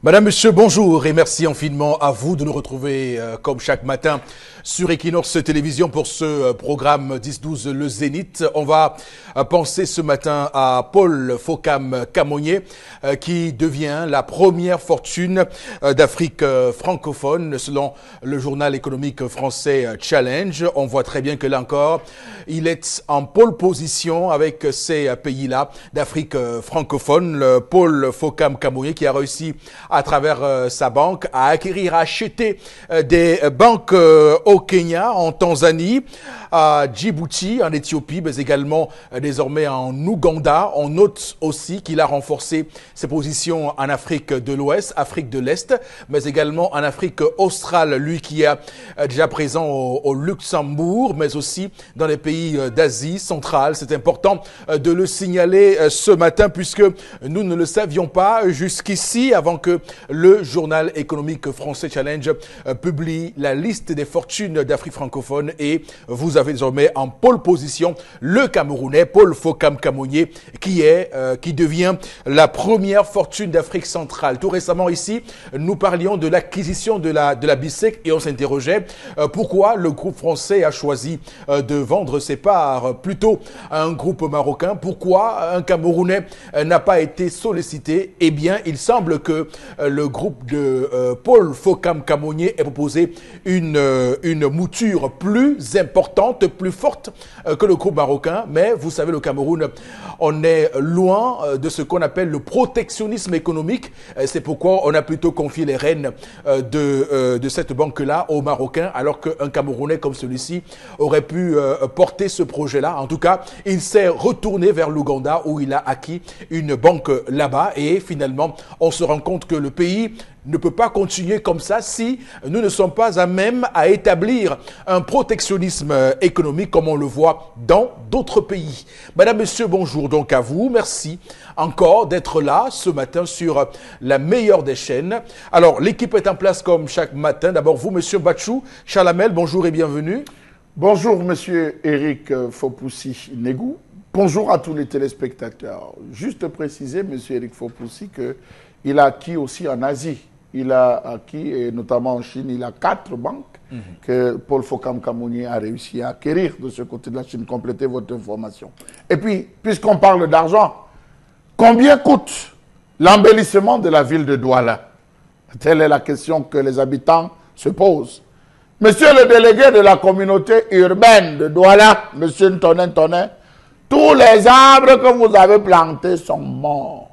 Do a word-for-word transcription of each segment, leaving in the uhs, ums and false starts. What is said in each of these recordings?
Madame, Monsieur, bonjour et merci infiniment à vous de nous retrouver euh, comme chaque matin sur Equinox Télévision pour ce euh, programme dix douze Le Zénith. On va euh, penser ce matin à Paul Fokam Kamogné euh, qui devient la première fortune euh, d'Afrique euh, francophone selon le journal économique français euh, Challenge. On voit très bien que là encore, il est en pole position avec ces euh, pays-là d'Afrique euh, francophone. Le Paul Fokam Kamogné qui a réussi à travers euh, sa banque, à acquérir, à acheter euh, des euh, banques euh, au Kenya, en Tanzanie, à Djibouti, en Éthiopie, mais également euh, désormais en Ouganda. On note aussi qu'il a renforcé ses positions en Afrique de l'Ouest, Afrique de l'Est, mais également en Afrique australe, lui qui est euh, déjà présent au, au Luxembourg, mais aussi dans les pays euh, d'Asie centrale. C'est important euh, de le signaler euh, ce matin puisque nous ne le savions pas jusqu'ici avant que le journal économique français Challenge euh, publie la liste des fortunes d'Afrique francophone et vous avez désormais en pole position le Camerounais Paul Fokam Kamogné qui est euh, qui devient la première fortune d'Afrique centrale. Tout récemment ici, nous parlions de l'acquisition de la de la B I S E C et on s'interrogeait euh, pourquoi le groupe français a choisi euh, de vendre ses parts plutôt à un groupe marocain. Pourquoi un Camerounais euh, n'a pas été sollicité? Eh bien, il semble que euh, le groupe de euh, Paul Fokam Kamogné ait proposé une euh, une mouture plus importante, plus forte euh, que le groupe marocain. Mais vous savez, le Cameroun, on est loin euh, de ce qu'on appelle le protectionnisme économique. Euh, C'est pourquoi on a plutôt confié les rênes euh, de euh, de cette banque-là aux Marocains, alors qu'un Camerounais comme celui-ci aurait pu euh, porter ce projet-là. En tout cas, il s'est retourné vers l'Ouganda où il a acquis une banque là-bas et finalement, on se rend compte que le pays ne peut pas continuer comme ça si nous ne sommes pas à même à établir un protectionnisme économique comme on le voit dans d'autres pays. Madame, Monsieur, bonjour donc à vous. Merci encore d'être là ce matin sur la meilleure des chaînes. Alors, l'équipe est en place comme chaque matin. D'abord, vous, Monsieur Bachou Chalamel, bonjour et bienvenue. Bonjour, Monsieur Eric Fopoussi Negou. Bonjour à tous les téléspectateurs. Juste préciser, Monsieur Eric Fopoussi, qu'il a acquis aussi en Asie. Il a acquis, et notamment en Chine, il a quatre banques mmh. que Paul Fokam Kamogné a réussi à acquérir de ce côté de la Chine. Complétez votre information. Et puis, puisqu'on parle d'argent, combien coûte l'embellissement de la ville de Douala? Telle est la question que les habitants se posent. Monsieur le délégué de la communauté urbaine de Douala, Monsieur Ntonin Ntonin, tous les arbres que vous avez plantés sont morts.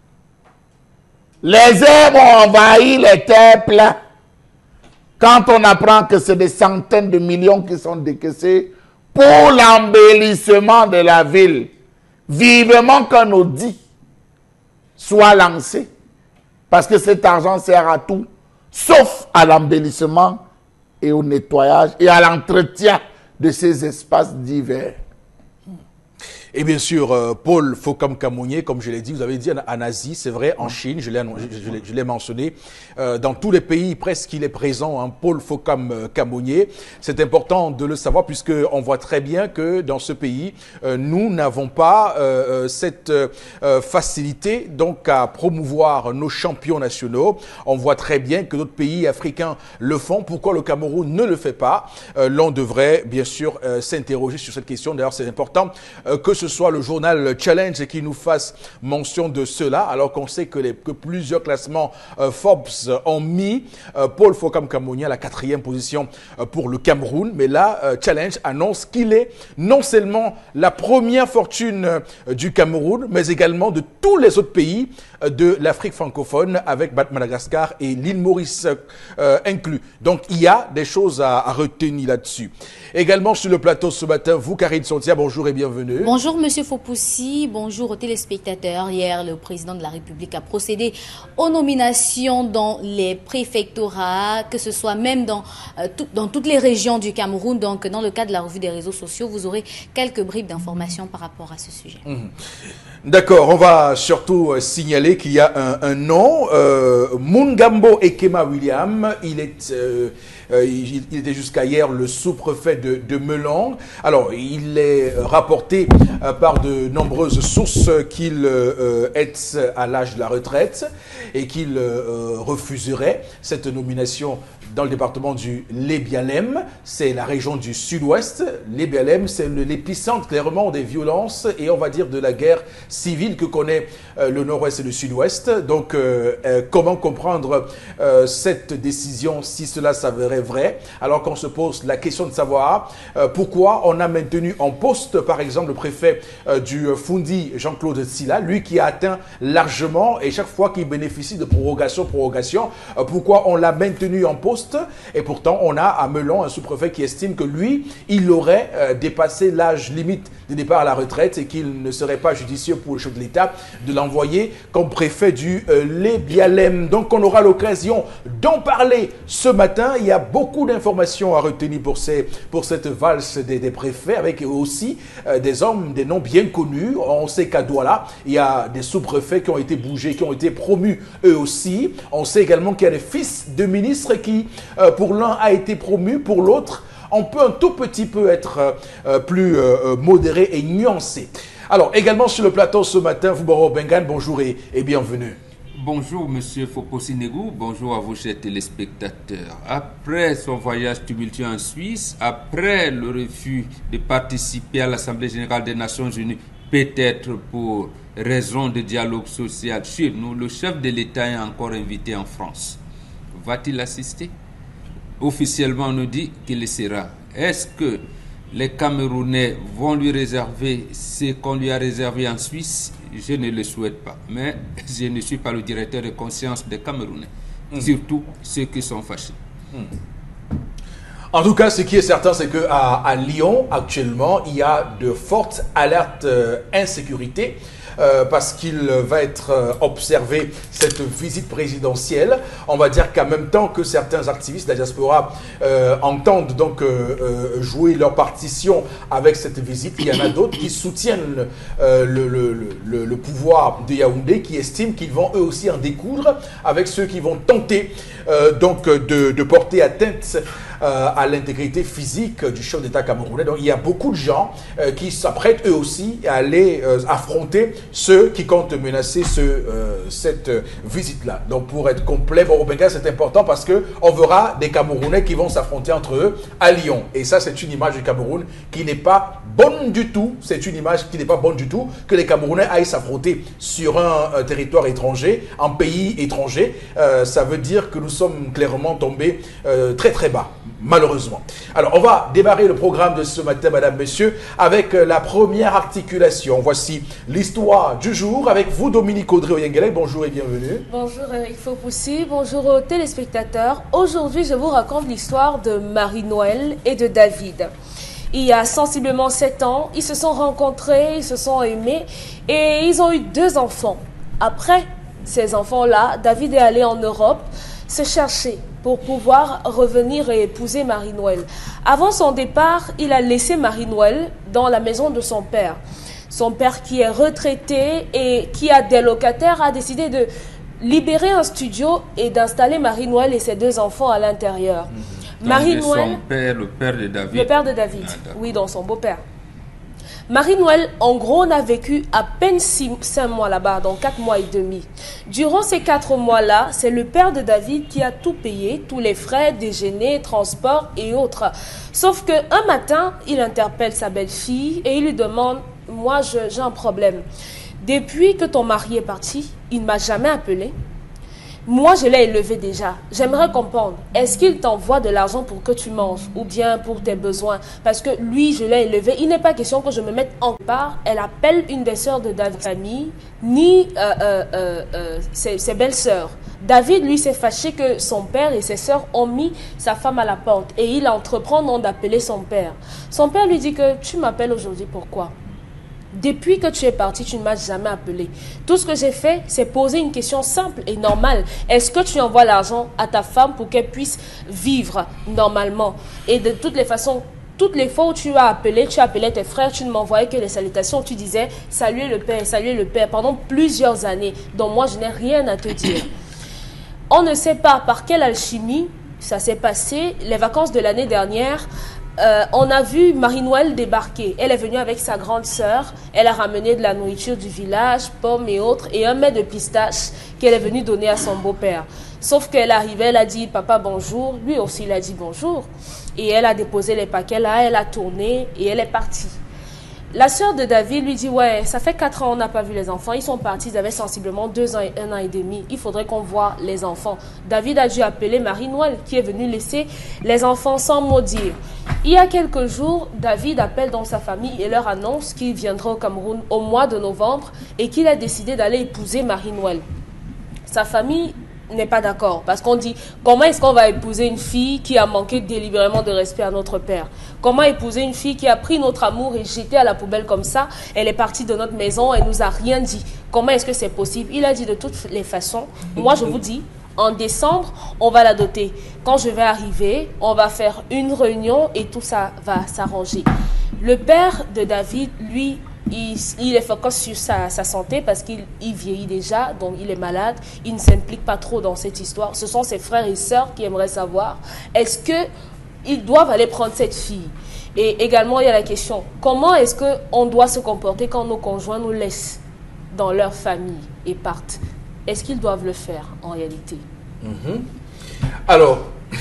Les herbes ont envahi les terres plaines. Quand on apprend que c'est des centaines de millions qui sont décaissés pour l'embellissement de la ville, vivement qu'un audit soit lancé, parce que cet argent sert à tout, sauf à l'embellissement et au nettoyage et à l'entretien de ces espaces divers. Et bien sûr, euh, Paul Fokam Kamogné, comme je l'ai dit, vous avez dit en, en Asie, c'est vrai, en Chine, je l'ai mentionné, euh, dans tous les pays presque il est présent, hein, Paul Fokam Kamogné. C'est important de le savoir puisque on voit très bien que dans ce pays, euh, nous n'avons pas euh, cette euh, facilité donc à promouvoir nos champions nationaux. On voit très bien que d'autres pays africains le font. Pourquoi le Cameroun ne le fait pas? euh, L'on devrait bien sûr euh, s'interroger sur cette question. D'ailleurs, c'est important euh, que ce soit le journal Challenge qui nous fasse mention de cela, alors qu'on sait que, les, que plusieurs classements euh, Forbes ont mis euh, Paul Fokam Kamogné à la quatrième position euh, pour le Cameroun. Mais là, euh, Challenge annonce qu'il est non seulement la première fortune euh, du Cameroun, mais également de tous les autres pays euh, de l'Afrique francophone, avec Madagascar et l'île Maurice euh, inclus. Donc, il y a des choses à, à retenir là-dessus. Également sur le plateau ce matin, vous, Karine Sontia, bonjour et bienvenue. Bonjour Monsieur Fopoussi, bonjour aux téléspectateurs. Hier, le président de la République a procédé aux nominations dans les préfectorats, que ce soit même dans, euh, tout, dans toutes les régions du Cameroun. Donc, dans le cadre de la revue des réseaux sociaux, vous aurez quelques bribes d'informations par rapport à ce sujet. Mmh. D'accord, on va surtout euh, signaler qu'il y a un, un nom, euh, Mungambo Ekema William. Il est... Euh, Euh, il, il était jusqu'à hier le sous-préfet de, de Melang. Alors, il est rapporté euh, par de nombreuses sources qu'il euh, est à l'âge de la retraite et qu'il euh, refuserait cette nomination dans le département du Lébialem. C'est la région du sud-ouest. Lébialem, c'est l'épicentre clairement des violences et on va dire de la guerre civile que connaît euh, le nord-ouest et le sud-ouest. Donc, euh, euh, comment comprendre euh, cette décision si cela s'avérait vrai, alors qu'on se pose la question de savoir euh, pourquoi on a maintenu en poste, par exemple, le préfet euh, du Fundi, Jean-Claude Silla, lui qui a atteint largement et chaque fois qu'il bénéficie de prorogation, prorogation, euh, pourquoi on l'a maintenu en poste. Et pourtant, on a à Melon un sous-préfet qui estime que lui, il aurait euh, dépassé l'âge limite de départ à la retraite et qu'il ne serait pas judicieux pour le chef de l'État de l'envoyer comme préfet du euh, Lébialem. Donc, on aura l'occasion d'en parler ce matin. Il y a beaucoup d'informations à retenir pour, ces, pour cette valse des, des préfets, avec aussi euh, des hommes, des noms bien connus. On sait qu'à Douala, il y a des sous-préfets qui ont été bougés, qui ont été promus eux aussi. On sait également qu'il y a des fils de ministres qui Euh, pour l'un a été promu, pour l'autre, on peut un tout petit peu être euh, plus euh, modéré et nuancé. Alors, également sur le plateau ce matin, Voubaro Bengan, bonjour et, et bienvenue. Bonjour Monsieur Foposi Negou, bonjour à vos chers téléspectateurs. Après son voyage tumultueux en Suisse, après le refus de participer à l'Assemblée Générale des Nations Unies, peut-être pour raison de dialogue social chez nous, le chef de l'État est encore invité en France. Va-t-il assister? Officiellement, on nous dit qu'il le sera. Est-ce que les Camerounais vont lui réserver ce qu'on lui a réservé en Suisse? Je ne le souhaite pas. Mais je ne suis pas le directeur de conscience des Camerounais. Mmh. Surtout ceux qui sont fâchés. Mmh. En tout cas, ce qui est certain, c'est qu'à à Lyon, actuellement, il y a de fortes alertes euh, insécurité. Euh, parce qu'il va être euh, observé cette visite présidentielle. On va dire qu'en même temps que certains activistes de la diaspora euh, entendent donc euh, euh, jouer leur partition avec cette visite, il y en a d'autres qui soutiennent euh, le, le, le, le pouvoir de Yaoundé, qui estiment qu'ils vont eux aussi en découdre avec ceux qui vont tenter euh, donc de, de porter atteinte euh, à l'intégrité physique du chef d'État camerounais. Donc il y a beaucoup de gens euh, qui s'apprêtent eux aussi à aller euh, affronter ceux qui comptent menacer ce, euh, cette euh, visite-là. Donc pour être complet, bon, au Benga, c'est important parce qu'on verra des Camerounais qui vont s'affronter entre eux à Lyon. Et ça, c'est une image du Cameroun qui n'est pas bonne du tout. C'est une image qui n'est pas bonne du tout que les Camerounais aillent s'affronter sur un, un territoire étranger, un pays étranger. Euh, ça veut dire que nous sommes clairement tombés euh, très très bas, malheureusement. Alors, on va démarrer le programme de ce matin, madame, messieurs, avec la première articulation. Voici l'histoire du jour avec vous, Dominique Audrey-Oyengele. Bonjour et bienvenue. Bonjour Eric Fopoussi, bonjour aux téléspectateurs. Aujourd'hui, je vous raconte l'histoire de Marie-Noël et de David. Il y a sensiblement sept ans, ils se sont rencontrés, ils se sont aimés et ils ont eu deux enfants. Après ces enfants-là, David est allé en Europe se chercher pour pouvoir revenir et épouser Marie-Noël. Avant son départ, il a laissé Marie-Noël dans la maison de son père. Son père qui est retraité et qui a des locataires a décidé de libérer un studio et d'installer Marie-Noël et ses deux enfants à l'intérieur. Mmh. Marie-Noël, son père, le père de David. Le père de David, ah, oui, donc son beau-père. Marie-Noël, en gros, n'a vécu à peine six, cinq mois là-bas, donc quatre mois et demi. Durant ces quatre mois-là, c'est le père de David qui a tout payé, tous les frais, déjeuner, transport et autres. Sauf qu'un matin, il interpelle sa belle-fille et il lui demande « Moi, j'ai un problème. Depuis que ton mari est parti, il ne m'a jamais appelé. Moi, je l'ai élevé déjà. J'aimerais comprendre. Est-ce qu'il t'envoie de l'argent pour que tu manges ou bien pour tes besoins? Parce que lui, je l'ai élevé. Il n'est pas question que je me mette en part. Elle appelle une des sœurs de David, famille, ni euh, euh, euh, euh, ses, ses belles-sœurs. David, lui, s'est fâché que son père et ses sœurs ont mis sa femme à la porte. Et il entreprend donc d'appeler son père. Son père lui dit que tu m'appelles aujourd'hui, pourquoi? Depuis que tu es parti, tu ne m'as jamais appelé. Tout ce que j'ai fait, c'est poser une question simple et normale. Est-ce que tu envoies l'argent à ta femme pour qu'elle puisse vivre normalement? Et de toutes les façons, toutes les fois où tu as appelé, tu appelais tes frères, tu ne m'envoyais que les salutations. Tu disais « Saluez le Père, saluez le Père » pendant plusieurs années. Donc moi, je n'ai rien à te dire. On ne sait pas par quelle alchimie ça s'est passé. Les vacances de l'année dernière, euh, on a vu Marie-Noël débarquer. Elle est venue avec sa grande sœur. Elle a ramené de la nourriture du village, pommes et autres, et un mets de pistache qu'elle est venue donner à son beau-père. Sauf qu'elle arrivait, elle a dit « Papa, bonjour ». Lui aussi, il a dit « Bonjour ». Et elle a déposé les paquets là, elle a tourné et elle est partie. La sœur de David lui dit « Ouais, ça fait quatre ans on n'a pas vu les enfants. Ils sont partis, ils avaient sensiblement deux ans et un an et demi. Il faudrait qu'on voit les enfants. » David a dû appeler Marie-Noël qui est venue laisser les enfants sans mot dire. Il y a quelques jours, David appelle dans sa famille et leur annonce qu'il viendra au Cameroun au mois de novembre et qu'il a décidé d'aller épouser Marie-Noël. Sa famille n'est pas d'accord parce qu'on dit comment est-ce qu'on va épouser une fille qui a manqué délibérément de respect à notre père? Comment épouser une fille qui a pris notre amour et jeté à la poubelle comme ça? Elle est partie de notre maison, elle nous a rien dit. Comment est-ce que c'est possible? Il a dit de toutes les façons, moi je vous dis, en décembre, on va la doter. Quand je vais arriver, on va faire une réunion et tout ça va s'arranger. Le père de David, lui, Il, il est focus sur sa, sa santé parce qu'il il vieillit déjà, donc il est malade. Il ne s'implique pas trop dans cette histoire. Ce sont ses frères et sœurs qui aimeraient savoir est-ce qu'ils doivent aller prendre cette fille. Et également, il y a la question comment est-ce qu'on doit se comporter quand nos conjoints nous laissent dans leur famille et partent? Est-ce qu'ils doivent le faire en réalité? Mm-hmm. Alors,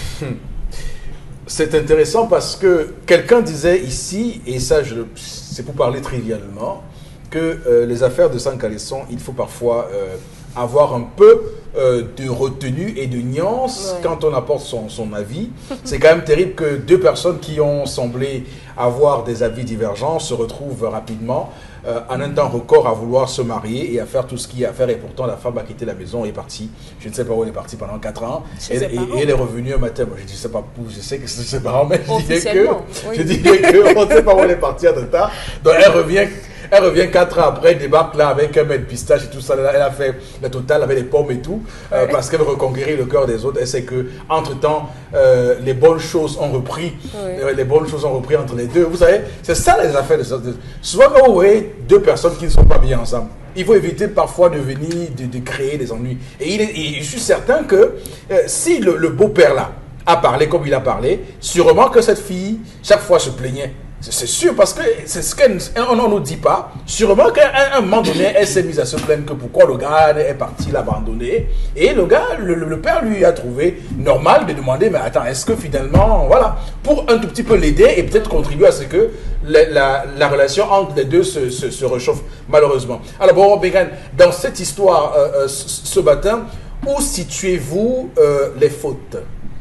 c'est intéressant parce que quelqu'un disait ici, et ça je c'est pour parler trivialement, que euh, les affaires de sang caleçon, il faut parfois euh, avoir un peu euh, de retenue et de nuance ouais. quand on apporte son, son avis. C'est quand même terrible que deux personnes qui ont semblé avoir des avis divergents se retrouvent rapidement euh, en un temps record à vouloir se marier et à faire tout ce qu'il y a à faire, et pourtant la femme a quitté la maison et est partie. Je ne sais pas où elle est partie pendant quatre ans et, et, et elle est revenue un matin. Moi je dis, je sais pas où, je sais que c'est ses parents, mais je disais que, oui. je disais que on ne sait pas où elle est partie en temps. Donc elle revient Elle revient quatre ans après, elle débarque là avec un mets de pistache et tout ça. Elle a fait le total avec les pommes et tout, euh, parce qu'elle veut reconquérir le cœur des autres. Elle sait que entre temps, euh, les bonnes choses ont repris, oui. euh, les bonnes choses ont repris entre les deux. Vous savez, c'est ça les affaires de ça. Souvent quand vous voyez deux personnes qui ne sont pas bien ensemble, il faut éviter parfois de venir de, de créer des ennuis. Et, il est, et je suis certain que euh, si le, le beau-père là a parlé comme il a parlé, sûrement que cette fille chaque fois se plaignait. C'est sûr, parce que c'est ce qu'on ne nous dit pas. Sûrement qu'à un moment donné, elle s'est mise à se plaindre que pourquoi le gars est parti l'abandonner. Et le gars, le, le père lui a trouvé normal de demander, mais attends, est-ce que finalement, voilà, pour un tout petit peu l'aider et peut-être contribuer à ce que la, la, la relation entre les deux se, se, se réchauffe, malheureusement. Alors bon, Bégan, dans cette histoire, euh, ce matin, où situez-vous euh, les fautes?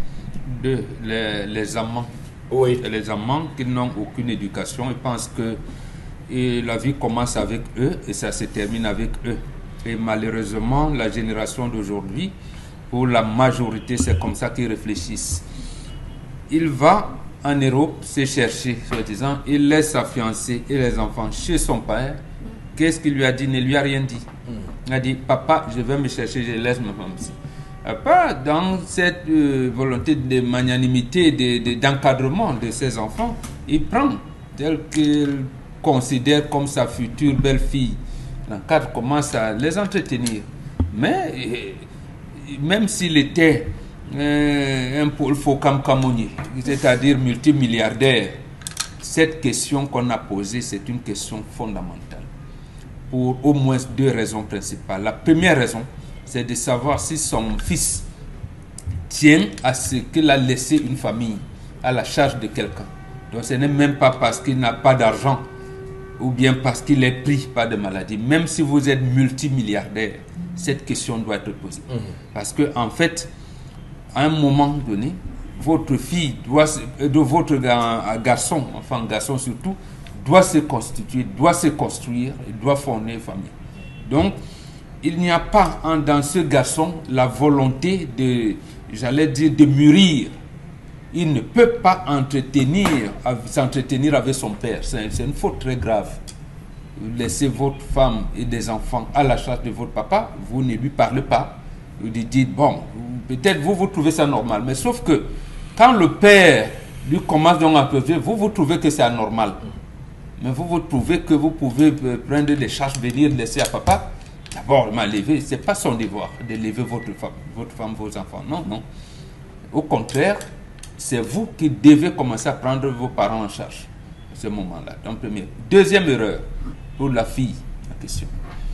De les, les amants. Oui. Les amants qui n'ont aucune éducation et pensent que et la vie commence avec eux et ça se termine avec eux. Et malheureusement, la génération d'aujourd'hui, pour la majorité, c'est comme ça qu'ils réfléchissent. Il va en Europe se chercher, soi-disant, il laisse sa fiancée et les enfants chez son père. Qu'est-ce qu'il lui a dit? Il ne lui a rien dit. Il a dit, papa, je vais me chercher, je laisse ma femme ici. Pas dans cette euh, volonté de magnanimité, d'encadrement de, de, de ses enfants, il prend tel qu'il considère comme sa future belle-fille. L'encadre commence à les entretenir. Mais euh, même s'il était euh, un Paul Focam-Camonnier, c'est-à-dire multimilliardaire, cette question qu'on a posée, c'est une question fondamentale pour au moins deux raisons principales. La première raison, c'est de savoir si son fils tient à ce qu'il a laissé une famille à la charge de quelqu'un. Donc ce n'est même pas parce qu'il n'a pas d'argent ou bien parce qu'il est pris par des maladies. Même si vous êtes multimilliardaire, cette question doit être posée. Mmh. Parce que en fait, à un moment donné, votre fille, doit, de votre garçon, enfin garçon surtout, doit se constituer, doit se construire, doit fonder une famille. Donc, il n'y a pas en, dans ce garçon la volonté de, j'allais dire, de mûrir. Il ne peut pas entretenir, s'entretenir avec son père. C'est une faute très grave. Laissez votre femme et des enfants à la charge de votre papa, vous ne lui parlez pas. Vous lui dites, bon, peut-être vous, vous trouvez ça normal. Mais sauf que, quand le père lui commence donc à peser, vous, vous trouvez que c'est anormal. Mais vous, vous trouvez que vous pouvez prendre les charges, venir laisser à papa. D'abord, m'a levé, ce n'est pas son devoir de lever votre femme, votre femme, vos enfants. Non, non. Au contraire, c'est vous qui devez commencer à prendre vos parents en charge à ce moment-là. Donc, première. Deuxième erreur, pour la fille, la question.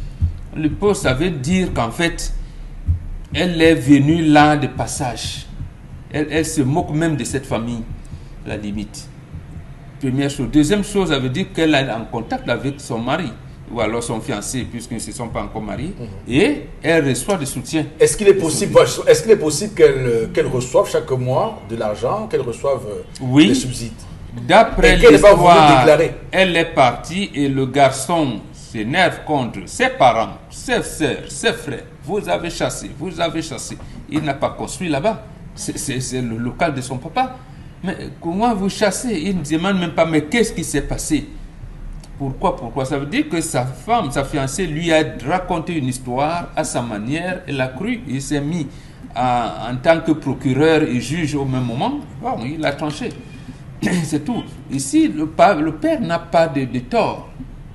Le poste, ça veut dire qu'en fait, elle est venue là de passage. Elle, elle se moque même de cette famille, à la limite. Première chose. Deuxième chose, ça veut dire qu'elle est en contact avec son mari, ou alors son fiancé, puisqu'ils ne se sont pas encore mariés, mmh. et elle reçoit du soutien. Est-ce qu'il est possible, est-ce qu'il est possible qu'elle qu'elle reçoive chaque mois de l'argent, qu'elle reçoive oui. des subsides? D'après l'histoire, elle est partie et le garçon s'énerve contre ses parents, ses sœurs, ses frères. Vous avez chassé, vous avez chassé. Il n'a pas construit là-bas. C'est le local de son papa. Mais comment vous chassez? Il ne demande même pas, mais qu'est-ce qui s'est passé? Pourquoi? Pourquoi? Ça veut dire que sa femme, sa fiancée, lui a raconté une histoire à sa manière. Elle a cru, il s'est mis à, en tant que procureur et juge au même moment. Bon, il a tranché. C'est tout. Ici, le, le père n'a pas de, de tort.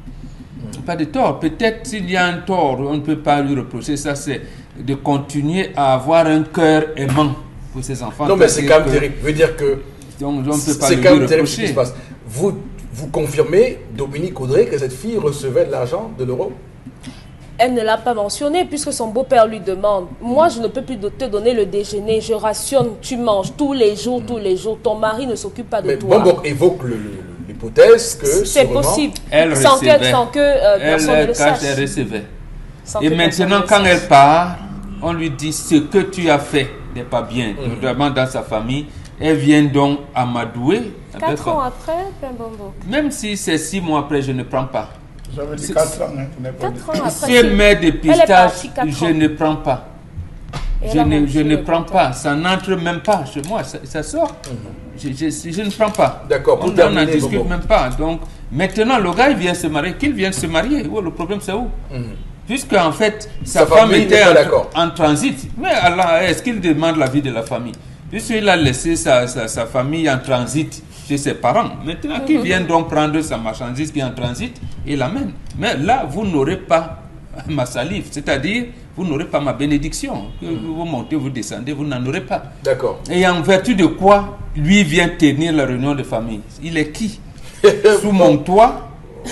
Pas de tort. Peut-être s'il y a un tort, on ne peut pas lui reprocher ça, c'est de continuer à avoir un cœur aimant pour ses enfants. Non, mais c'est quand même terrible. Je veux dire que c'est quand même terrible ce qui se passe. Vous, vous confirmez, Dominique Audrey, que cette fille recevait de l'argent de l'euro? Elle ne l'a pas mentionné puisque son beau-père lui demande. Moi, je ne peux plus te donner le déjeuner. Je rationne, tu manges tous les jours, mmh. tous les jours. Ton mari ne s'occupe pas de mais toi. Bon, bon, évoque l'hypothèse que c'est possible. Elle sans recevait. que, sans que euh, personne ne le sache. Elle recevait. Et maintenant, quand elle part, on lui dit ce que tu as fait n'est pas bien, mmh. notamment dans sa famille. Elle vient donc à m'adouer. Quatre ans après, Pimbombo. Même si c'est six mois après, je ne prends pas. J'avais dit quatre ans, hein, quatre ans après. Si elle met des pistaches, je ne prends pas. Je ne, je ne prends pas. Ça n'entre même pas chez moi. Ça, ça sort. Mm-hmm. je, je, je ne prends pas. D'accord. On n'en discute bon. même pas. Donc, maintenant, le gars, il vient se marier. Qu'il vienne se marier. Oh, le problème, c'est où? Mm-hmm. Puisque, en fait, sa, sa femme était en, en transit. Mais alors, est-ce qu'il demande la vie de la famille? Puisqu'il a laissé sa, sa, sa famille en transit chez ses parents. Maintenant, mm-hmm. qu'il vienne donc prendre sa marchandise qui est en transit et l'amène. Mais là, vous n'aurez pas ma salive, c'est-à-dire, vous n'aurez pas ma bénédiction. Que mm-hmm. vous montez, vous descendez, vous n'en aurez pas. D'accord. Et en vertu de quoi, lui vient tenir la réunion de famille? Il est qui? Sous mon toit?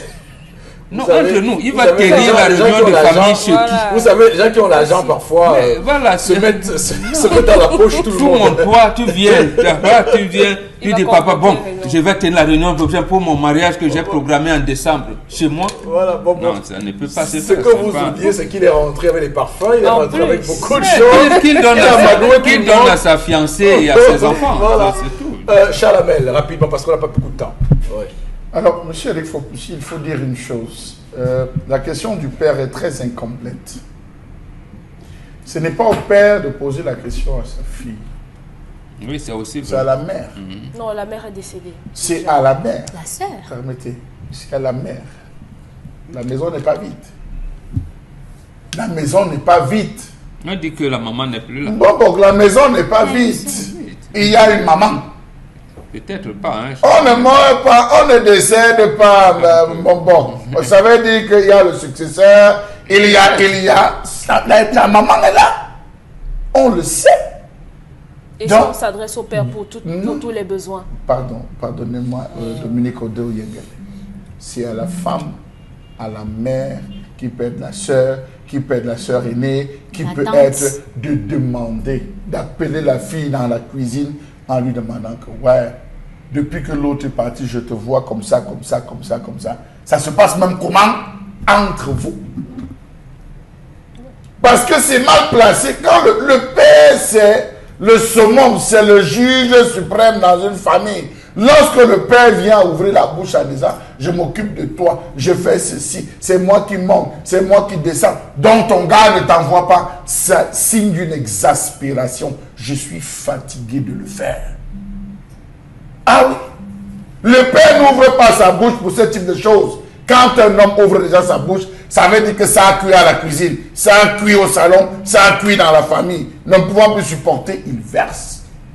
Non, savez, entre nous, il va tenir la réunion de famille chez voilà. qui? Vous savez, les gens qui ont l'argent parfois euh, voilà, se, mettent, se, se mettent dans la poche tout le monde. Tout mon poids, tu viens, tu viens, tu dis papa, bon, je vais tenir la réunion pour mon mariage que j'ai programmé en décembre chez moi. Voilà, bon, bon. Non, ça ne peut pas se faire. Ce que vous pas... oubliez, c'est qu'il est rentré avec les parfums, il est en rentré plus. avec beaucoup de choses. Qu'il donne, à, qu donne à sa fiancée et à ses enfants. Voilà. C'est tout. Euh, Charles Hamel, rapidement, parce qu'on n'a pas beaucoup de temps. Ouais. Alors, monsieur Eric Fopoussi, il faut dire une chose. Euh, la question du père est très incomplète. Ce n'est pas au père de poser la question à sa fille. Oui, c'est aussi. C'est à la mère. Mm-hmm. Non, la mère est décédée. C'est à la mère. La sœur. Permettez. C'est à la mère. La maison n'est pas vide. La maison n'est pas vide. On dit que la maman n'est plus là. Bon, donc la maison n'est pas vide. Il y a une maman. Peut-être pas. Hein, on ne meurt pas, on ne décède pas. Mais, bon, bon, ça veut dire qu'il y a le successeur, il y a, il y a, la, la maman est là. On le sait. Et donc, ça s'adresse au père pour, tout, pour tous les besoins. Pardon, pardonnez-moi, euh, Dominique Audrey Yengele. C'est à la femme, à la mère, qui peut être la sœur, qui peut être la sœur aînée, qui la peut tante. être de demander, d'appeler la fille dans la cuisine, en lui demandant que, ouais, depuis que l'autre est parti, je te vois comme ça, comme ça, comme ça, comme ça. Ça se passe même comment? Entre vous. Parce que c'est mal placé. Quand le, le père, c'est le summum, c'est le juge suprême dans une famille. Lorsque le père vient ouvrir la bouche en disant, je m'occupe de toi, je fais ceci, c'est moi qui monte, c'est moi qui descends, donc ton gars ne t'envoie pas, ça signe d'une exaspération. Je suis fatigué de le faire. Ah oui, le père n'ouvre pas sa bouche pour ce type de choses. Quand un homme ouvre déjà sa bouche, ça veut dire que ça a cuit à la cuisine, ça a cuit au salon, ça a cuit dans la famille. Ne pouvant plus supporter, il verse.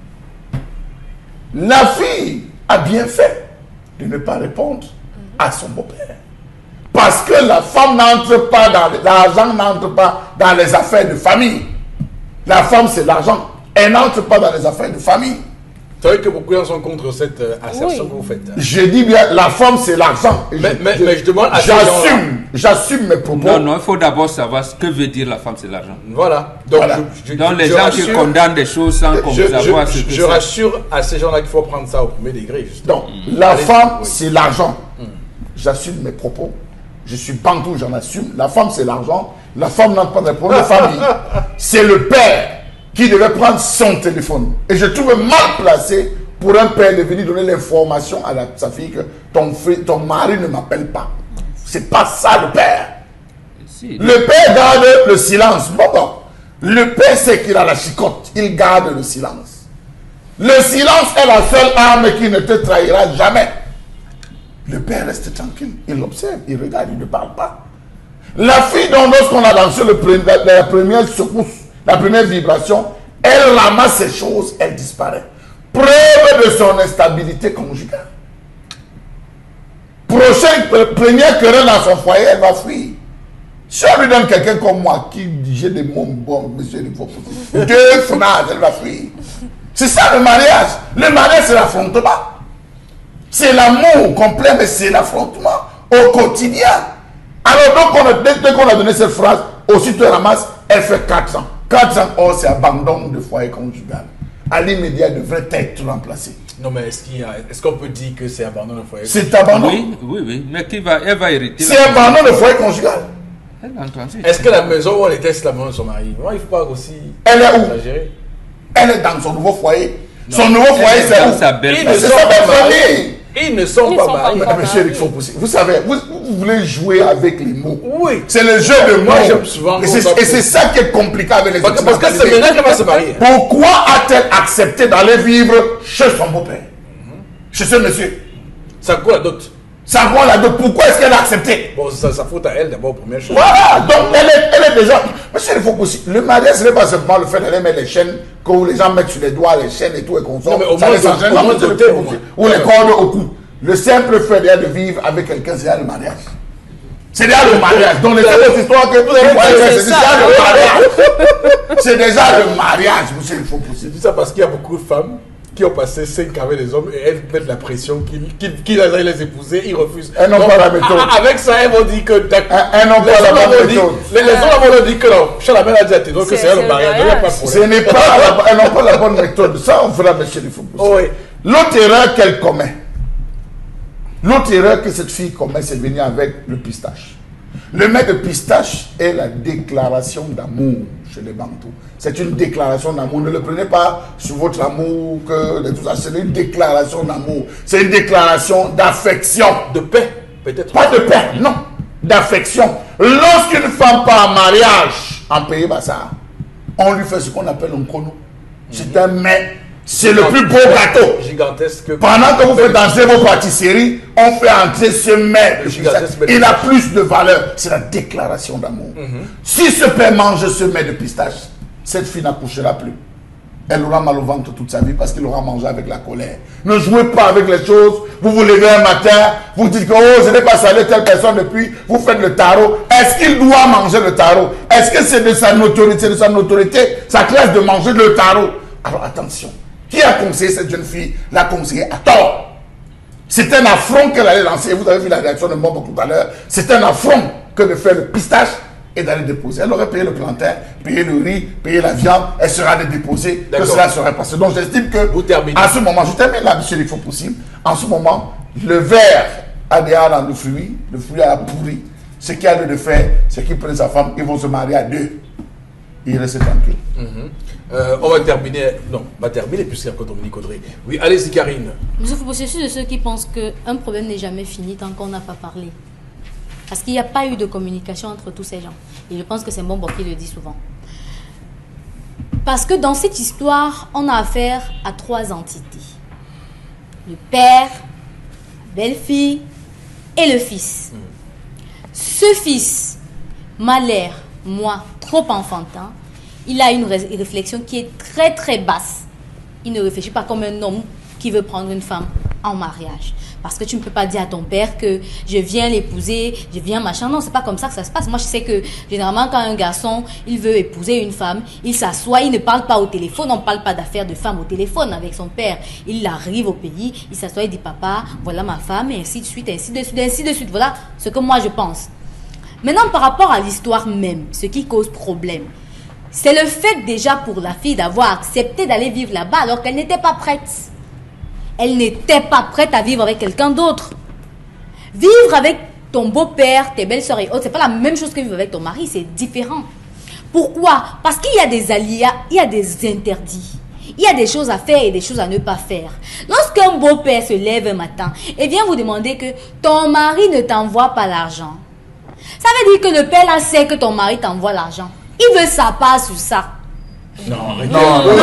La fille a bien fait de ne pas répondre à son beau-père. Parce que la femme n'entre pas dans l'argent, n'entre pas dans les affaires de famille. La femme, c'est l'argent. Elle n'entre pas dans les affaires de famille. C'est vrai que beaucoup de gens sont contre cette euh, assertion Oui. que vous faites. Je dis bien, la femme, c'est l'argent. Et Mais, je- mais, je- mais je demande à ces gens-là. J'assume, j'assume mes propos. Non, non, il faut d'abord savoir ce que veut dire la femme, c'est l'argent. Voilà. Donc, Voilà. je, je- Donc les je gens qui rassure- condamnent des choses sans qu'on je, veut savoir je- ce que je c'est. rassure à ces gens-là qu'il faut prendre ça au premier degré. Justement. Donc, la Allez-y. femme, Oui. c'est l'argent. J'assume mes propos. Je suis bantou, j'en assume. La femme, c'est l'argent. La femme n'a pas de problème de famille. C'est le père qui devait prendre son téléphone. Et je trouve mal placé pour un père de venir donner l'information à la- sa fille que ton, frère- ton mari ne m'appelle pas. C'est pas ça le père. Si. Le père garde le silence. Bon, bon. Le père sait qu'il a la chicotte. Il garde le silence. Le silence est la seule arme qui ne te trahira jamais. Le père reste tranquille. Il observe, il regarde, il ne parle pas. La fille, dont lorsqu'on a lancé le pre- la, la première secousse, la première vibration, elle ramasse ses choses, elle disparaît. Preuve de son instabilité conjugale. Prochaine, pre- première querelle dans son foyer, elle va fuir. Si on lui donne quelqu'un comme moi qui dit j'ai des mots bons, monsieur, il faut pousser. Deux phrases, elle va fuir. C'est ça le mariage. Le mariage, c'est l'affrontement. C'est l'amour complet, mais c'est l'affrontement au quotidien. Alors, donc, on a, dès, dès qu'on a donné cette phrase, aussitôt elle ramasse, elle fait quatre ans. quatre ans, oh, c'est abandon de foyer conjugal. À l'immédiat, elle devrait être remplacée. Non, mais est-ce qu'il y a- est-ce qu'on peut dire que c'est abandon de foyer? C'est abandon. Oui, oui, oui. Mais qui va, elle va hériter. C'est la- abandon de foyer conjugal. Elle a entendu. Est-ce que la maison où elle était, c'est la maison de son mari? Moi, il ne faut pas aussi Elle est où? exagérer. Elle est dans son nouveau foyer. Son nouveau Elle foyer, est c'est dans où? sa belle Ils Mais ne c'est sont sa pas belle mariés. famille. Ils ne sont Ils pas sont pas mariés. encore Mais monsieur Eric Fopoussi, vous savez, vous, vous voulez jouer avec les mots. Oui. C'est le jeu de mots. Moi, j'aime souvent Et c'est qu'on et c'est ça qui est compliqué avec les Parce que parce que c'est occidentalisés. maintenant qu'elle va se marier. Pourquoi a-t-elle accepté d'aller vivre chez son beau-père? Chez ce monsieur. Ça court la dot. Ça voit là, donc pourquoi est-ce qu'elle a accepté? Bon, ça, ça faute à elle d'abord, première chose. Voilà, donc elle est, elle est déjà. Monsieur, il faut aussi. Le mariage, ce n'est pas simplement le fait d'aller mettre les chaînes, que les gens mettent sur les doigts, les chaînes et tout, et qu'on sort. Non, mais au Ça moins, les enchaîne. au Non, moins, monsieur, de il thé, faut au aussi. moins. Ou les cordes au cou. Le simple fait déjà de vivre avec quelqu'un, c'est déjà le mariage. C'est déjà le mariage. Donc les autres histoires que vous avez c'est c'est ça. déjà le mariage. C'est déjà le mariage, monsieur, il faut Je pousser. dis ça parce qu'il y a beaucoup de femmes qui ont passé cinq ans avec les hommes et elles mettent la pression qu'ils qu'ils qu'ils aillent les épouser, ils refusent. Elles n'ont Donc, pas la méthode. a- Avec ça, elles vont dire que d'accord. Elles- elles n'ont pas Les la hommes bonne vont dire- méthode. Les les hommes vont leur dire que non, Chalamel a déjà dit donc que C'est- c'est elle c'est le le mariage, il n'y a pas de mariage. Ce problème. n'est pas, la- elles n'ont pas la bonne méthode. Ça, on fera, monsieur, il faut pousser. Oh, oui. L'autre erreur qu'elle commet, l'autre erreur que cette fille commet, c'est de venir avec le pistache. Le mets de pistache est la déclaration d'amour chez les Bantous. C'est une déclaration d'amour. Ne le prenez pas sur votre amour, que de tout ça. C'est une déclaration d'amour. C'est une déclaration d'affection. De paix, peut-être. Pas de paix, non. D'affection. Lorsqu'une femme part en mariage en Pays Bassar, on lui fait ce qu'on appelle un kono. C'est un mets. C'est le plus beau gâteau. Gigantesque. Pendant que vous faites danser vos pâtisseries, on fait entrer ce mets. Le gigantesque mets de Il a pistache. plus de valeur. C'est la déclaration d'amour. Si ce père mange ce mets de pistache, cette fille n'accouchera plus. Elle aura mal au ventre toute sa vie parce qu'il aura mangé avec la colère. Ne jouez pas avec les choses. Vous vous levez un matin, vous dites que oh, je n'ai pas salé telle personne depuis. Vous faites le tarot. Est-ce qu'il doit manger le tarot? Est-ce que c'est de sa notoriété, de sa notoriété, sa classe de manger le tarot? Alors attention. Qui a conseillé cette jeune fille? L'a conseillé à tort. C'est un affront qu'elle allait lancer. Vous avez vu la réaction de Mombo tout à l'heure. C'est un affront que de faire le pistache et d'aller déposer. Elle aurait payé le plantain, payé le riz, payé la viande. Elle sera allée déposer. Que D'accord. cela serait passé. Donc j'estime que, Vous terminez. en ce moment, je termine là, monsieur, il faut possible. En ce moment, le verre a déjà dans le fruit. Le fruit a pourri. Ce qu'il y a lieu de faire, c'est qu'il prenne sa femme, ils vont se marier à deux. Il reste tranquille. Euh, on va terminer. Non, on va terminer puisqu'il y a encore Dominique Audrey. Oui, allez-y, Karine. Monsieur Fopo, je suis de ceux qui pensent qu'un problème n'est jamais fini tant qu'on n'a pas parlé. Parce qu'il n'y a pas eu de communication entre tous ces gens. Et je pense que c'est Mbombo qui le dit souvent. Parce que dans cette histoire, on a affaire à trois entités. Le père, la belle-fille et le fils. Ce fils m'a l'air, moi, trop enfantin. Il a une ré- réflexion qui est très très basse. Il ne réfléchit pas comme un homme qui veut prendre une femme en mariage. Parce que tu ne peux pas dire à ton père que je viens l'épouser, je viens machin. Non, c'est pas comme ça que ça se passe. Moi, je sais que généralement, quand un garçon, il veut épouser une femme, il s'assoit, il ne parle pas au téléphone, on ne parle pas d'affaires de femme au téléphone avec son père. Il arrive au pays, il s'assoit, il dit papa, voilà ma femme, et ainsi de suite, ainsi de suite, ainsi de suite. Voilà ce que moi je pense. Maintenant, par rapport à l'histoire même, ce qui cause problème, c'est le fait déjà pour la fille d'avoir accepté d'aller vivre là-bas alors qu'elle n'était pas prête. Elle n'était pas prête à vivre avec quelqu'un d'autre. Vivre avec ton beau-père, tes belles-sœurs et autres, c'est pas la même chose que vivre avec ton mari, c'est différent. Pourquoi? Parce qu'il y a des aléas, il y a des interdits. Il y a des choses à faire et des choses à ne pas faire. Lorsqu'un beau-père se lève un matin et vient vous demander que ton mari ne t'envoie pas l'argent, ça veut dire que le père là sait que ton mari t'envoie l'argent. Il veut sa part sur ça. Non, non, non, non,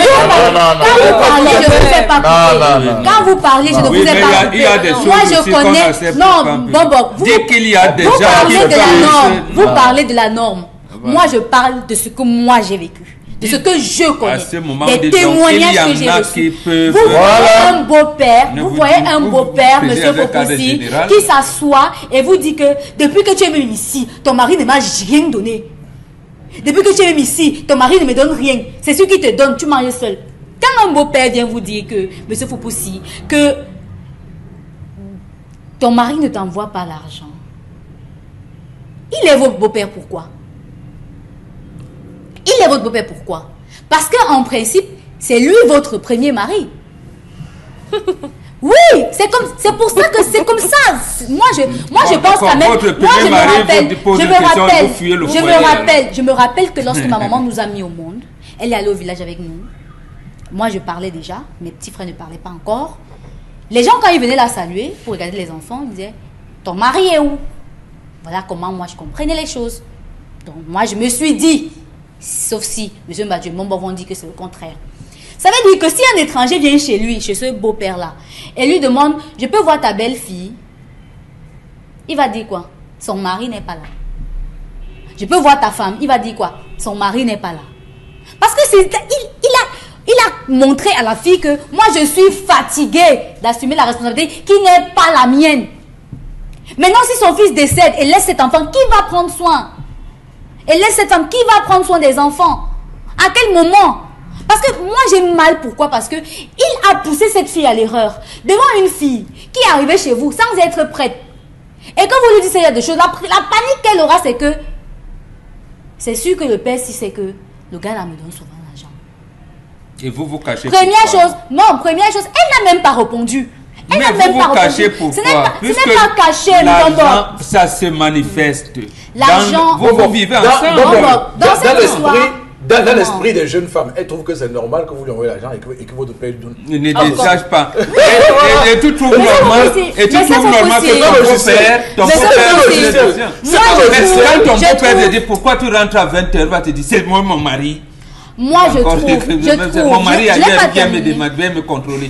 quand vous parlez, je ne vous ai pas coupé. Il y a des choses Moi, je connais. Non, bon, bon. Dès qu'il y a des gens vous parlez qui de la norme. se- Vous parlez de la norme. Moi, je parle de ce que moi j'ai vécu, de ce que je connais, À ce moment, des dis donc, témoignages que il y j'ai en a reçus. qui peuvent- Vous voyez Voilà. un beau-père, Ne vous vous voyez dites- un vous- beau-père, vous monsieur faisiez un cadre Fopoussi, général. qui s'assoit et vous dit que depuis que tu es venu ici, ton mari ne m'a rien donné. Depuis que tu es venu ici, ton mari ne me donne rien. C'est ce qui te donne, tu manges seul. Quand un beau-père vient vous dire que, monsieur Fopoussi, que ton mari ne t'envoie pas l'argent, il est votre beau-père pourquoi? Il est votre beau-père pourquoi? Parce qu'en principe, c'est lui votre premier mari. Oui, c'est comme, c'est pour ça que c'est comme ça. Moi, je, moi, je Bon, pense d'accord, quand même. votre Moi, je premier mari me rappelle, vous pose je une me question, rappelle, vous fuyez le je me foyer, rappelle, je me rappelle que lorsque ma maman nous a mis au monde, elle est allée au village avec nous. Moi, je parlais déjà, mes petits frères ne parlaient pas encore. Les gens, quand ils venaient la saluer pour regarder les enfants, ils disaient, ton mari est où? Voilà comment moi je comprenais les choses. Donc, moi, je me suis dit, sauf si M. Mathieu Mombo dit que c'est le contraire. Ça veut dire que si un étranger vient chez lui, chez ce beau-père-là, et lui demande, je peux voir ta belle-fille, il va dire quoi? Son mari n'est pas là. Je peux voir ta femme, il va dire quoi? Son mari n'est pas là. Parce que c'est, il, il, a, il a montré à la fille que moi je suis fatiguée d'assumer la responsabilité qui n'est pas la mienne. Maintenant, si son fils décède et laisse cet enfant, qui va prendre soin? Et laisse cette femme, qui va prendre soin des enfants? À quel moment? Parce que moi j'ai mal, pourquoi? Parce que il a poussé cette fille à l'erreur. Devant une fille qui est arrivée chez vous sans être prête. Et quand vous lui dites il y a des choses, la, la panique qu'elle aura, c'est que c'est sûr que le père, si c'est que le gars là me donne souvent l'argent. Et vous vous cachez Première pourquoi? chose, non, première chose, elle n'a même pas répondu. Elle Mais n'a vous même vous pas cachez répondu. pourquoi? Ce n'est pas, ce Puisque n'est pas caché, l'argent, Mbombo. ça se manifeste. L'argent- Dans- vous, vous vivez Dans- ensemble. dans- Bon, bon, dans- dans dans cette l'esprit, histoire- dans, dans Non. l'esprit des jeunes femmes, elles trouvent que c'est normal que vous lui envoyez l'argent et que, et que votre père lui donne. Ne Encore. désage pas. Et, et, et tu trouves Mais ça, normal, faut aussi- et tu mais ça, trouves faut normal aussi- que C'est ton pas beau-père, logiciel. ton Mais ça, beau-père faut te aussi- donne l'argent. Moi, Mais je quand ton trouve- je beau-père te trouve- dit pourquoi tu rentres à vingt heures, il va te dire c'est moi mon mari. Moi je Encore trouve, des- je trouve, mon mari je, a je l'ai pas vient me terminé. demander, vient me contrôler.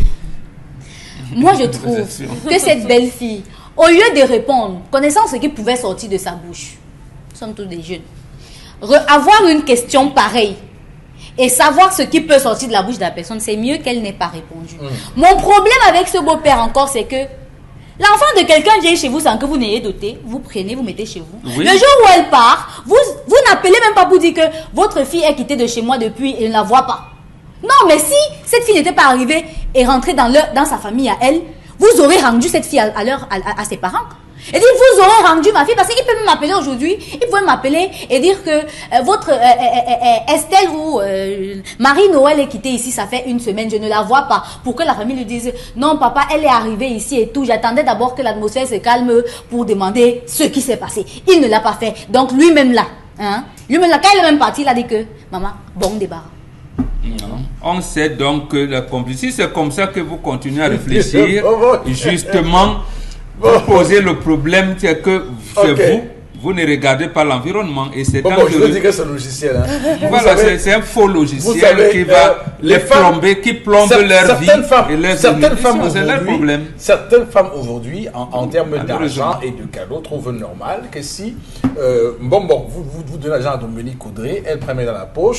Moi je trouve que cette belle fille, au lieu de répondre, connaissant ce qui pouvait sortir de sa bouche, nous sommes tous des jeunes, Re- avoir une question pareille et savoir ce qui peut sortir de la bouche de la personne, c'est mieux qu'elle n'ait pas répondu. Mon problème avec ce beau-père encore, c'est que l'enfant de quelqu'un vient chez vous sans que vous n'ayez doté, vous prenez, vous mettez chez vous. Oui. Le jour où elle part, vous, vous n'appelez même pas pour dire que votre fille est quittée de chez moi depuis et ne la voit pas. Non, mais si cette fille n'était pas arrivée et rentrée dans, leur, dans sa famille à elle, vous aurez rendu cette fille à, à, leur, à, à- à ses parents. Et dit, vous aurez rendu ma fille, parce qu'il peut m'appeler aujourd'hui, il peut m'appeler et dire que euh, votre euh, euh, euh, euh, Estelle ou euh, Marie-Noël est quittée ici, ça fait une semaine, je ne la vois pas. Pour que la famille lui dise, non papa, elle est arrivée ici et tout. J'attendais d'abord que l'atmosphère se calme pour demander ce qui s'est passé. Il ne l'a pas fait. Donc lui-même là, hein, lui-même là, quand il est même parti, il a dit que, maman, bon débarras. Non. On sait donc que la complicité, c'est comme ça que vous continuez à réfléchir. Justement, vous posez le problème, c'est que c'est Ok. vous, vous ne regardez pas l'environnement et c'est Bon, bon, je dangereux. veux dire que c'est un logiciel. Hein. Vous Voilà, savez- c'est c'est un faux vous logiciel savez, qui euh, va les les femmes- plomber, qui plombe Cer- leur vie certaines femmes, et leur certaines femmes c'est leur aujourd'hui, problème. certaines femmes aujourd'hui, en, en termes Malheureusement. d'argent et de cadeaux, trouvent normal que si, euh, bon, bon, vous, vous, vous donnez l'argent à Dominique Audrey, elle prend dans la poche,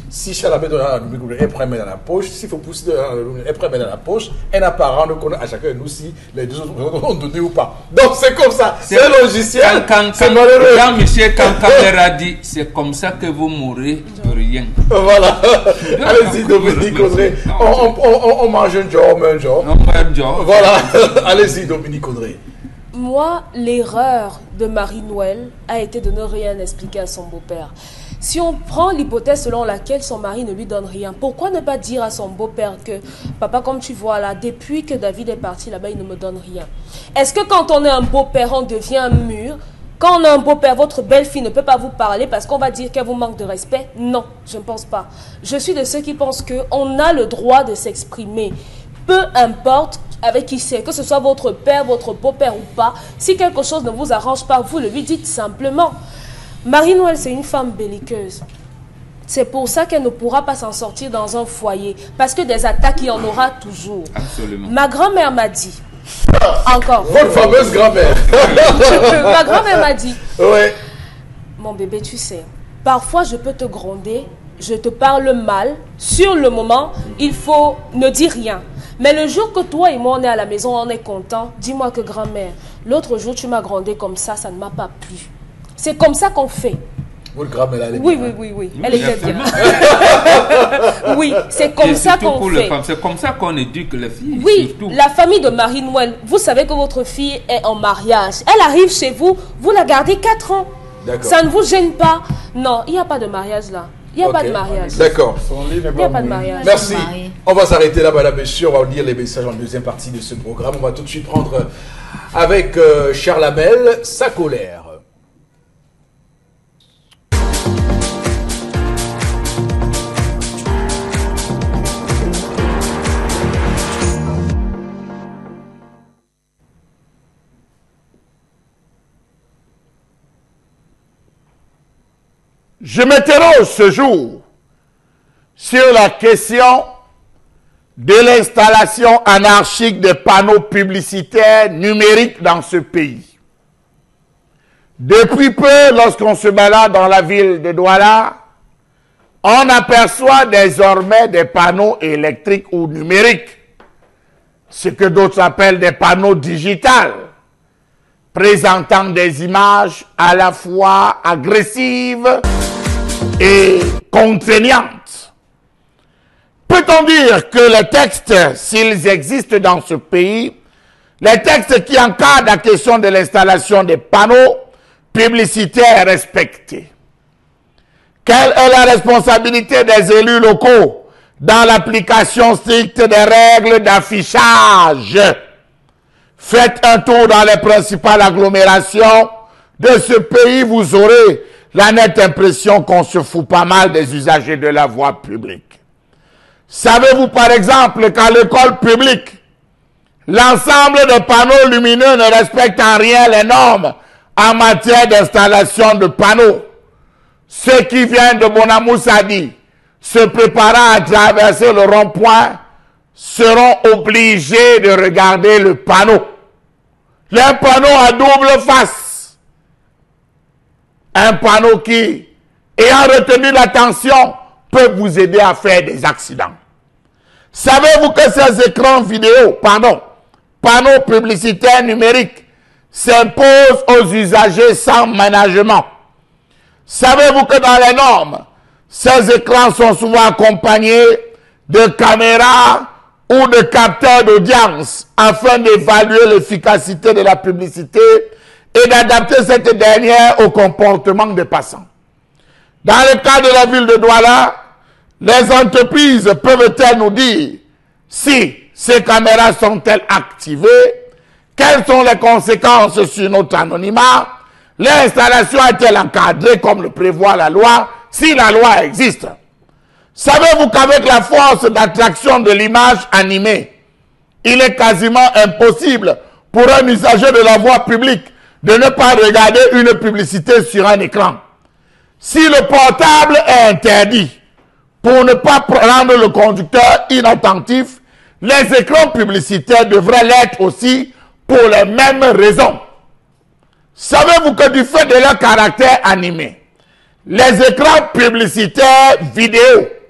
Si Chalamé donne la rubrique, elle prend dans la poche. S'il faut pousser dans la rubrique, elle prend dans la poche. Un apparent, on connaît à chacun de nous si les deux autres ont donné ou pas. Donc c'est comme ça. C'est un logiciel. C'est malheureux. Jean-Michel Kankan a dit, c'est comme ça que vous mourrez de rien. Voilà. Allez-y, Dominique Audrey. On, on, on, on mange un jour, on mange un jour. On mange un jour. Voilà. Allez-y, Dominique Audrey. Moi, l'erreur de Marie-Noël a été de ne rien expliquer à son beau-père. Si on prend l'hypothèse selon laquelle son mari ne lui donne rien, pourquoi ne pas dire à son beau-père que « Papa, comme tu vois là, depuis que David est parti là-bas, il ne me donne rien. » Est-ce que quand on est un beau-père, on devient un mur? Quand on a un beau-père, votre belle-fille ne peut pas vous parler parce qu'on va dire qu'elle vous manque de respect? Non, je ne pense pas. Je suis de ceux qui pensent qu'on a le droit de s'exprimer. Peu importe avec qui c'est, que ce soit votre père, votre beau-père ou pas, si quelque chose ne vous arrange pas, vous le lui dites simplement. Marie-Noël, c'est une femme belliqueuse. C'est pour ça qu'elle ne pourra pas s'en sortir dans un foyer. Parce que des attaques, il y en aura toujours. Absolument. Ma grand-mère m'a dit, encore. Votre fameuse grand-mère. Ma grand-mère m'a dit, ouais. Mon bébé, tu sais, parfois je peux te gronder, je te parle mal. Sur le moment, il faut ne dire rien. Mais le jour que toi et moi, on est à la maison, on est content, dis-moi que grand-mère, l'autre jour, tu m'as grondé comme ça, ça ne m'a pas plu. C'est comme ça qu'on fait. Votre grand-mère, elle est Oui, bien. oui, oui, oui. Elle était bien. Oui, c'est comme ça qu'on fait. C'est comme ça qu'on éduque les filles. Oui, surtout. La famille de Marie-Noël, vous savez que votre fille est en mariage. Elle arrive chez vous, vous la gardez quatre ans. Ça ne vous gêne pas? Non, il n'y a pas de mariage là. Il n'y a okay. pas de mariage. D'accord. Il n'y a pas de mariage. Merci. On va s'arrêter là, madame, messieurs. On va lire les messages en deuxième partie de ce programme. On va tout de suite prendre avec euh, Charles Hamel sa colère. Je m'interroge ce jour sur la question de l'installation anarchique des panneaux publicitaires numériques dans ce pays. Depuis peu, lorsqu'on se balade dans la ville de Douala, on aperçoit désormais des panneaux électriques ou numériques, ce que d'autres appellent des panneaux digitales, présentant des images à la fois agressives et contraignantes. Peut-on dire que les textes, s'ils existent dans ce pays, les textes qui encadrent la question de l'installation des panneaux publicitaires respectés? Quelle est la responsabilité des élus locaux dans l'application stricte des règles d'affichage? Faites un tour dans les principales agglomérations de ce pays, vous aurez la nette impression qu'on se fout pas mal des usagers de la voie publique. Savez-vous par exemple qu'à l'école publique, l'ensemble des panneaux lumineux ne respecte en rien les normes en matière d'installation de panneaux? Ceux qui viennent de Bonamoussadi, se préparant à traverser le rond-point, seront obligés de regarder le panneau. Un panneau à double face. Un panneau qui, ayant retenu l'attention, peut vous aider à faire des accidents. Savez-vous que ces écrans vidéo, pardon, panneaux publicitaires numériques, s'imposent aux usagers sans ménagement? Savez-vous que dans les normes, ces écrans sont souvent accompagnés de caméras ou de capteurs d'audience afin d'évaluer l'efficacité de la publicité et d'adapter cette dernière au comportement des passants? Dans le cas de la ville de Douala, les entreprises peuvent-elles nous dire si ces caméras sont-elles activées, quelles sont les conséquences sur notre anonymat, l'installation est-elle encadrée comme le prévoit la loi, si la loi existe? Savez-vous qu'avec la force d'attraction de l'image animée, il est quasiment impossible pour un usager de la voie publique de ne pas regarder une publicité sur un écran? Si le portable est interdit pour ne pas rendre le conducteur inattentif, les écrans publicitaires devraient l'être aussi pour les mêmes raisons. Savez-vous que du fait de leur caractère animé, les écrans publicitaires vidéo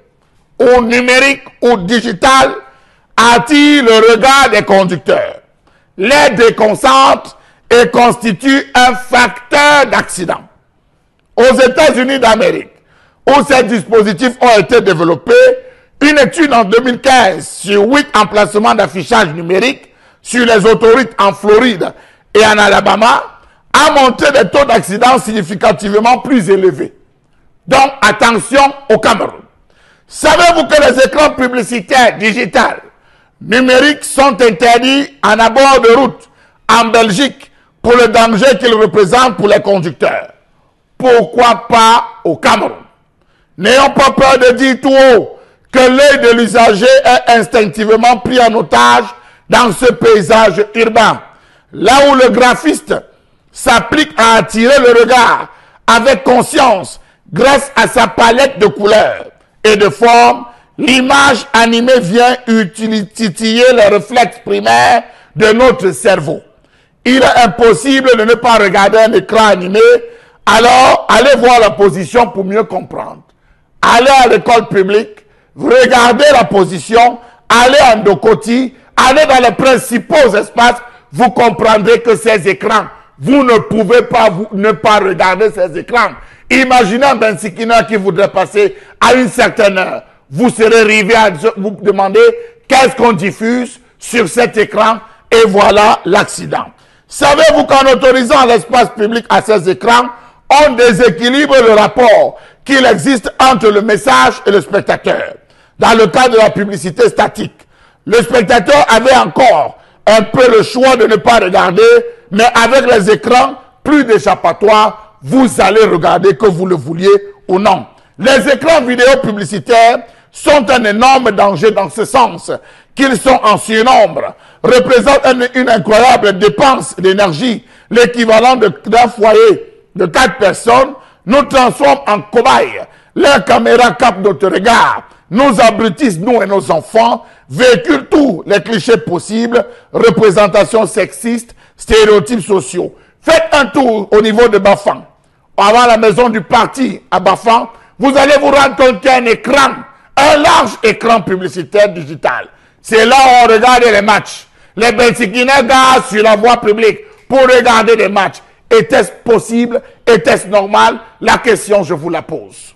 ou numérique ou digital attire le regard des conducteurs, les déconcentre et constitue un facteur d'accident. Aux États-Unis d'Amérique, où ces dispositifs ont été développés, une étude en deux mille quinze sur huit emplacements d'affichage numérique sur les autoroutes en Floride et en Alabama a montré des taux d'accident significativement plus élevés. Donc, attention au Cameroun. Savez-vous que les écrans publicitaires digitales numériques sont interdits en abord de route en Belgique pour le danger qu'ils représentent pour les conducteurs? Pourquoi pas au Cameroun? N'ayons pas peur de dire tout haut que l'œil de l'usager est instinctivement pris en otage dans ce paysage urbain. Là où le graphiste s'applique à attirer le regard avec conscience grâce à sa palette de couleurs et de formes, l'image animée vient titiller les réflexes primaires de notre cerveau. Il est impossible de ne pas regarder un écran animé, alors allez voir la position pour mieux comprendre. Allez à l'école publique, regardez la position, allez en Dokoti, allez dans les principaux espaces, vous comprendrez que ces écrans, vous ne pouvez pas vous, ne pas regarder ces écrans. Imaginez un Bensikina qui voudrait passer à une certaine heure. Vous serez arrivé à vous demander qu'est-ce qu'on diffuse sur cet écran et voilà l'accident. Savez-vous qu'en autorisant l'espace public à ces écrans, on déséquilibre le rapport qu'il existe entre le message et le spectateur. Dans le cas de la publicité statique, le spectateur avait encore un peu le choix de ne pas regarder, mais avec les écrans, plus d'échappatoire, vous allez regarder que vous le vouliez ou non. Les écrans vidéo publicitaires sont un énorme danger dans ce sens, qu'ils sont en surnombre, représentent une, une incroyable dépense d'énergie, l'équivalent d'un foyer de quatre personnes, nous transforment en cobayes. Leurs caméras captent notre regard, nous abrutissent, nous et nos enfants, véhiculent tous les clichés possibles, représentations sexistes, stéréotypes sociaux. Faites un tour au niveau de Bafang, avant la maison du parti à Bafang, vous allez vous rendre compte qu'il y a un écran, un large écran publicitaire digital. C'est là où on regarde les matchs. Les Bensikina gardent sur la voie publique pour regarder des matchs. Était-ce possible? Était-ce normal? La question, je vous la pose.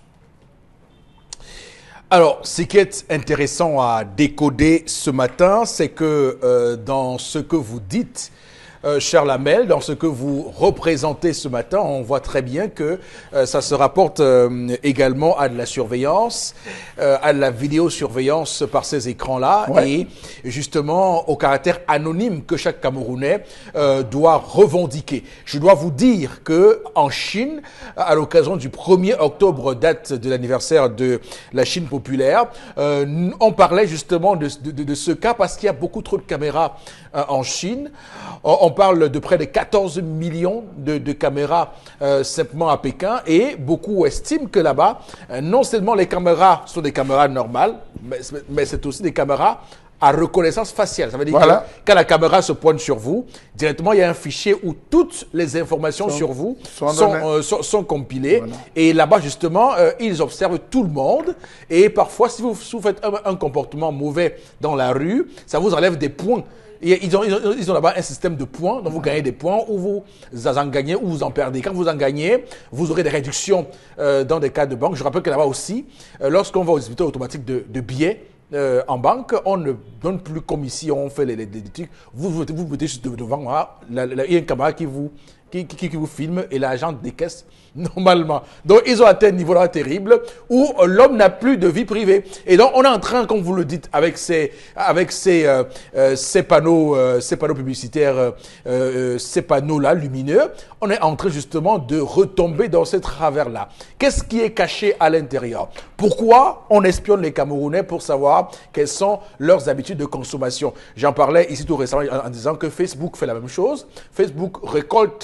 Alors, ce qui est intéressant à décoder ce matin, c'est que euh, dans ce que vous dites, Euh, cher Lamel, dans ce que vous représentez ce matin, on voit très bien que euh, ça se rapporte euh, également à de la surveillance, euh, à de la vidéosurveillance par ces écrans-là, ouais. Et justement au caractère anonyme que chaque Camerounais euh, doit revendiquer. Je dois vous dire que en Chine, à l'occasion du premier octobre, date de l'anniversaire de la Chine populaire, euh, on parlait justement de, de, de ce cas parce qu'il y a beaucoup trop de caméras euh, en Chine. On, On parle de près de quatorze millions de, de caméras euh, simplement à Pékin et beaucoup estiment que là-bas, euh, non seulement les caméras sont des caméras normales, mais, mais c'est aussi des caméras à reconnaissance faciale. Ça veut dire voilà. que quand la caméra se pointe sur vous, directement, il y a un fichier où toutes les informations sont, sur vous sont, sont, euh, sont, sont compilées. Voilà. Et là-bas, justement, euh, ils observent tout le monde. Et parfois, si vous, si vous faites un, un comportement mauvais dans la rue, ça vous enlève des points. Ils ont, ils ont, ils ont là-bas un système de points, donc vous gagnez des points, ou vous en gagnez, ou vous en perdez. Quand vous en gagnez, vous aurez des réductions euh, dans des cas de banque. Je rappelle que là-bas aussi, euh, lorsqu'on va aux débiteurs automatiques de, de billets euh, en banque, on ne donne plus comme ici, on fait les, les, les trucs. Vous vous, vous mettez juste devant, voilà, la, la, il y a une caméra qui vous, qui, qui, qui vous filme et l'agent décaisse normalement. Donc, ils ont atteint un niveau là terrible où euh, l'homme n'a plus de vie privée. Et donc, on est en train, comme vous le dites, avec ces, avec ces, euh, euh, ces panneaux, euh, ces panneaux publicitaires, euh, euh, ces panneaux-là lumineux, on est en train justement de retomber dans ce travers-là. Qu'est-ce qui est caché à l'intérieur? Pourquoi on espionne les Camerounais pour savoir quelles sont leurs habitudes de consommation? J'en parlais ici tout récemment en, en disant que Facebook fait la même chose. Facebook récolte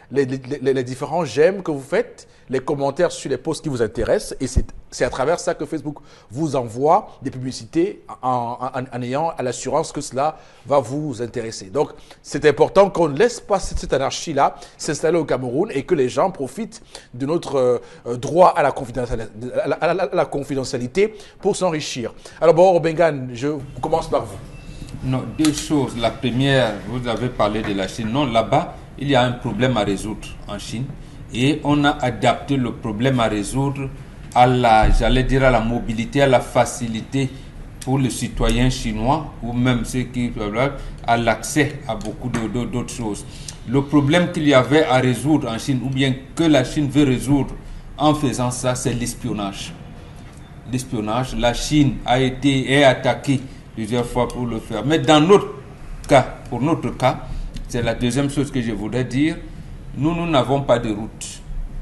les, les, les différents j'aime que vous faites, les commentaires sur les posts qui vous intéressent, et c'est à travers ça que Facebook vous envoie des publicités en, en, en ayant l'assurance que cela va vous intéresser. Donc, c'est important qu'on ne laisse pas cette, cette anarchie-là s'installer au Cameroun et que les gens profitent de notre euh, droit à la confidentialité, à la, à la, à la confidentialité pour s'enrichir. Alors, bon, Bengan, je commence par vous. Non, deux choses. La première, vous avez parlé de la Chine. Non, là-bas, il y a un problème à résoudre en Chine. Et on a adapté le problème à résoudre à la, j'allais dire, à la mobilité, à la facilité pour les citoyens chinois ou même ceux qui à l'accès à beaucoup d'autres choses. Le problème qu'il y avait à résoudre en Chine, ou bien que la Chine veut résoudre en faisant ça, c'est l'espionnage. L'espionnage, la Chine a été est attaquée plusieurs fois pour le faire. Mais dans notre cas, pour notre cas, c'est la deuxième chose que je voudrais dire. Nous, nous n'avons pas de route.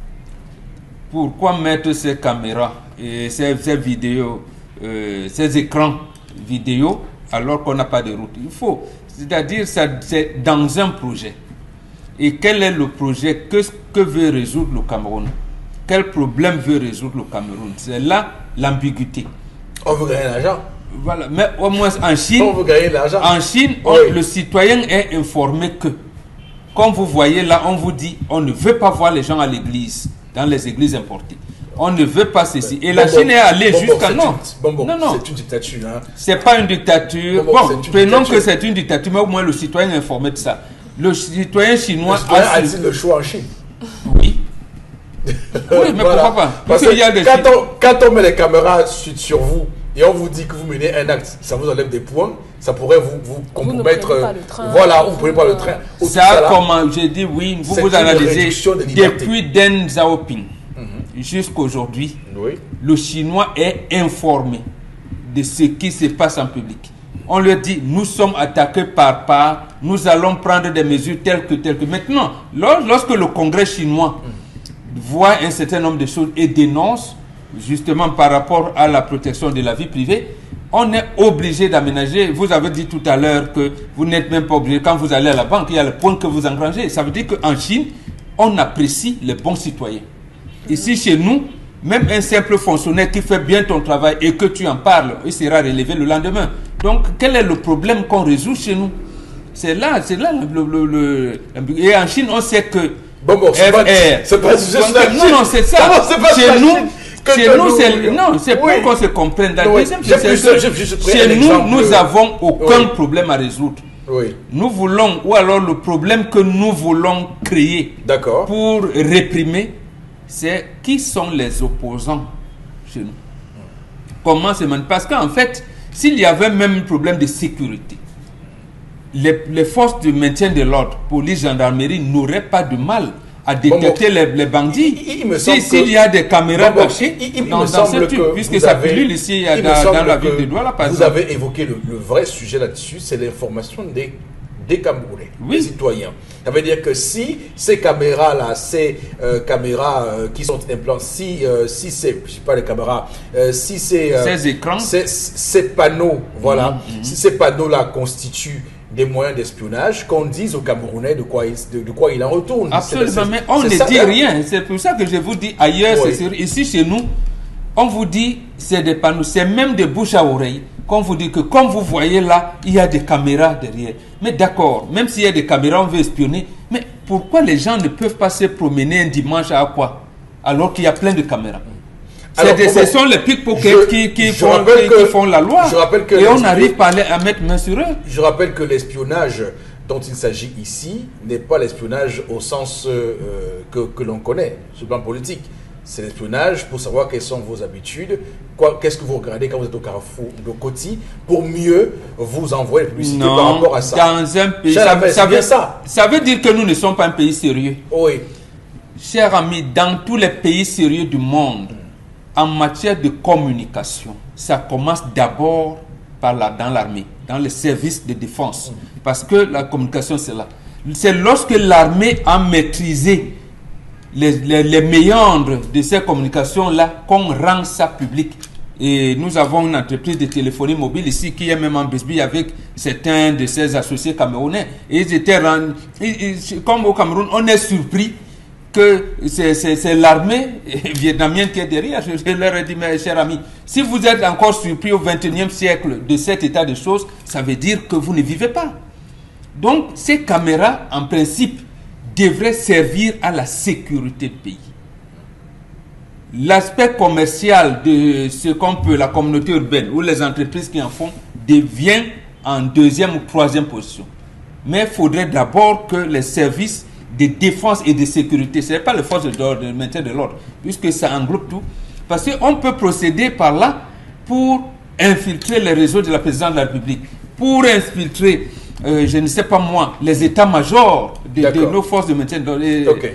Pourquoi mettre ces caméras et ces, ces vidéos, euh, ces écrans vidéo alors qu'on n'a pas de route? Il faut, c'est-à-dire c'est dans un projet. Et quel est le projet? Que, que veut résoudre le Cameroun? Quel problème veut résoudre le Cameroun? C'est là l'ambiguïté. On veut gagner l'argent. Voilà, mais au moins en Chine, on veut gagner l'argent. En Chine, on, oui. Le citoyen est informé que, comme vous voyez là, on vous dit, on ne veut pas voir les gens à l'église, dans les églises importées. On ne veut pas ceci. Et bon, la Chine bon, est allée bon, jusqu'à bon, non. Bon, bon, non, non. C'est une dictature. Hein. C'est pas une dictature. Bon, bon, bon prenons que c'est une dictature, mais au moins le citoyen est informé de ça. Le citoyen chinois le citoyen a, a le choix en Chine. Oui. Oui, mais voilà. Pourquoi pas? Parce que, que quand, on, quand on met les caméras sur, sur vous et on vous dit que vous menez un acte, ça vous enlève des points, ça pourrait vous, vous compromettre. Vous voilà, vous ne prenez pas le train. Ça, ça comment j'ai dit oui, vous vous analysez depuis Deng Xiaoping mm-hmm. jusqu'à aujourd'hui, oui. Le Chinois est informé de ce qui se passe en public. On lui dit, nous sommes attaqués par part, nous allons prendre des mesures telles que telles que. Maintenant, lorsque le Congrès chinois mm. voit un certain nombre de choses et dénonce, justement par rapport à la protection de la vie privée, on est obligé d'aménager. Vous avez dit tout à l'heure que vous n'êtes même pas obligé. Quand vous allez à la banque, il y a le point que vous engrangez. Ça veut dire qu'en Chine, on apprécie les bons citoyens. Ici, chez nous, même un simple fonctionnaire qui fait bien ton travail et que tu en parles, il sera relevé le lendemain. Donc, quel est le problème qu'on résout chez nous? C'est là, c'est là le, le, le, le... Et en Chine, on sait que... Bon, bon, c'est pas... C'est pas... Non, non, c'est ça. Non, chez nous... Chez nous, c'est non, c'est oui. pour qu'on se comprenne. La oui. deuxième, c'est que chez nous, nous n'avons aucun oui. problème à résoudre. Oui. Nous voulons, ou alors le problème que nous voulons créer pour réprimer, c'est qui sont les opposants chez nous. Comment c'est maintenant? Parce qu'en fait, s'il y avait même un problème de sécurité, les, les forces de maintien de l'ordre, police, gendarmerie, n'auraient pas de mal à détecter bon, bon. Les, les bandits. Il, il me semble si, s'il y a des caméras bon, cachées il, il dans, me semble dans ce puisque ça pilule ici dans, dans la ville de Douala, par vous exemple. Avez évoqué le, le vrai sujet là-dessus, c'est l'information des, des Camerounais, oui. des citoyens. Ça veut dire que si ces caméras-là, ces euh, caméras euh, qui sont implantées, si, euh, si c'est, je sais pas les caméras, euh, si c'est... Euh, ces écrans, ces, ces panneaux, voilà, mm-hmm. si ces panneaux-là constituent des moyens d'espionnage, qu'on dise aux Camerounais de quoi il, de, de quoi il en retourne. Absolument, mais on ne dit rien. C'est pour ça que je vous dis ailleurs, oui. c'est ici chez nous, on vous dit c'est des panneaux, c'est même des bouches à oreille, qu'on vous dit que comme vous voyez là, il y a des caméras derrière. Mais d'accord, même s'il y a des caméras, on veut espionner, mais pourquoi les gens ne peuvent pas se promener un dimanche à quoi, alors qu'il y a plein de caméras? Alors, des, ce sont les pickpockets qui, qui, font, qui, que, qui font la loi. Je rappelle que et on n'arrive pas à, à mettre main sur eux. Je rappelle que l'espionnage dont il s'agit ici n'est pas l'espionnage au sens euh, que, que l'on connaît, sur le plan politique. C'est l'espionnage pour savoir quelles sont vos habitudes, qu'est-ce que vous regardez quand vous êtes au carrefour de Coty, pour mieux vous envoyer les publicités non, par rapport à ça. Dans un pays, ça, ça, veut, ça. ça veut dire que nous ne sommes pas un pays sérieux. Oui. Cher ami, dans tous les pays sérieux du monde, en matière de communication, ça commence d'abord par là, dans l'armée, dans les services de défense. Parce que la communication, c'est là. C'est lorsque l'armée a maîtrisé les, les, les méandres de ces communications-là qu'on rend ça public. Et nous avons une entreprise de téléphonie mobile ici qui est même en bisbille avec certains de ses associés camerounais. Et ils étaient rendus, comme au Cameroun, on est surpris que c'est l'armée vietnamienne qui est derrière. Je, je leur ai dit, mes chers amis, si vous êtes encore surpris au vingt et unième siècle de cet état de choses, ça veut dire que vous ne vivez pas. Donc, ces caméras, en principe, devraient servir à la sécurité du pays. L'aspect commercial de ce qu'on peut, la communauté urbaine ou les entreprises qui en font, devient en deuxième ou troisième position. Mais il faudrait d'abord que les services de défense et de sécurité, ce n'est pas les forces de maintien de l'ordre, puisque ça englobe tout, parce qu'on peut procéder par là pour infiltrer les réseaux de la présidence de la République, pour infiltrer, euh, je ne sais pas moi, les états-majors de, de nos forces de maintien de l'ordre. Okay.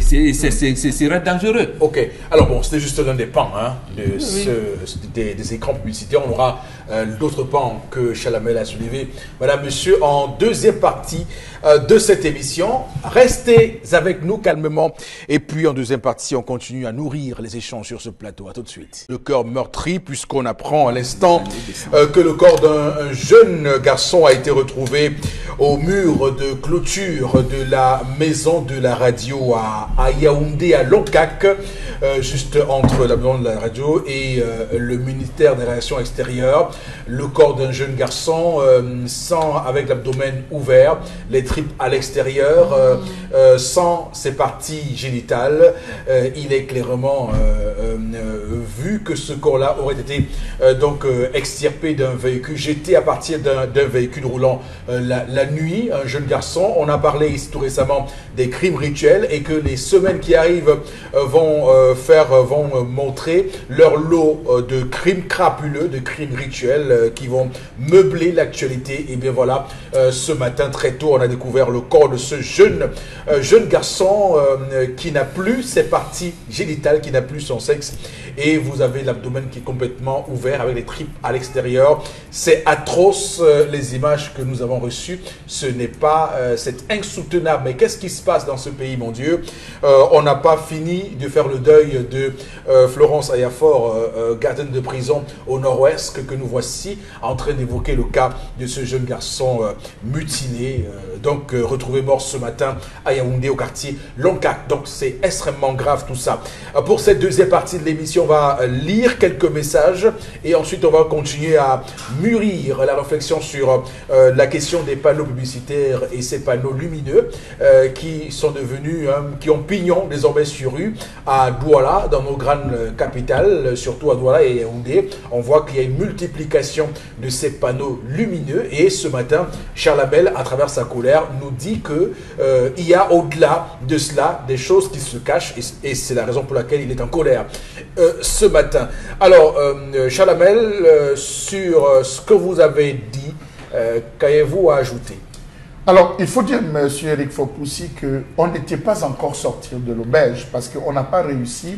Ce serait dangereux. Ok. Alors bon, c'était juste l'un des pans hein, de ce, oui. des, des écrans publicitaires. On aura euh, d'autres pans que Chalamel a soulevé. Madame, monsieur, en deuxième partie euh, de cette émission, restez avec nous calmement. Et puis en deuxième partie, on continue à nourrir les échanges sur ce plateau. À tout de suite. Le cœur meurtri, puisqu'on apprend à l'instant euh, que le corps d'un jeune garçon a été retrouvé au mur de clôture de la maison de la radio à à Yaoundé, à Loncac, euh, juste entre la maison de la radio et euh, le ministère des Relations extérieures. Le corps d'un jeune garçon euh, sans, avec l'abdomen ouvert, les tripes à l'extérieur, euh, euh, sans ses parties génitales. Euh, il est clairement euh, euh, vu que ce corps-là aurait été euh, donc euh, extirpé d'un véhicule, jeté à partir d'un véhicule roulant euh, la, la nuit. Un jeune garçon. On a parlé ici tout récemment des crimes rituels et que les semaines qui arrivent euh, vont euh, faire, euh, vont euh, montrer leur lot euh, de crimes crapuleux, de crimes rituels euh, qui vont meubler l'actualité. Et bien voilà, euh, ce matin très tôt, on a découvert le corps de ce jeune, euh, jeune garçon euh, qui n'a plus ses parties génitales, qui n'a plus son sexe. Et vous avez l'abdomen qui est complètement ouvert avec les tripes à l'extérieur. C'est atroce euh, les images que nous avons reçues. Ce n'est pas, euh, c'est insoutenable. Mais qu'est-ce qui se passe dans ce pays, mon Dieu? euh, On n'a pas fini de faire le deuil de euh, Florence Ayafor, euh, euh, gardienne de prison au nord-ouest, que, que nous voici en train d'évoquer le cas de ce jeune garçon euh, mutiné, euh, donc euh, retrouvé mort ce matin à Yaoundé au quartier Loncac. Donc c'est extrêmement grave tout ça. Euh, pour cette deuxième partie de l'émission, on va lire quelques messages et ensuite on va continuer à mûrir la réflexion sur euh, la question des panneaux publicitaires et ces panneaux lumineux euh, qui sont devenus, hein, qui ont pignon désormais sur rue à Douala, dans nos grandes capitales, surtout à Douala et Yaoundé. On voit qu'il y a une multiplication de ces panneaux lumineux et ce matin, Charles Abel, à travers sa colère, nous dit que euh, il y a au-delà de cela des choses qui se cachent et, et c'est la raison pour laquelle il est en colère. Euh, ce matin. Alors, euh, Chalamel, euh, sur euh, ce que vous avez dit, euh, qu'avez-vous à ajouter? Alors, il faut dire, M. Eric Fopoussi, qu'on n'était pas encore sorti de l'auberge parce qu'on n'a pas réussi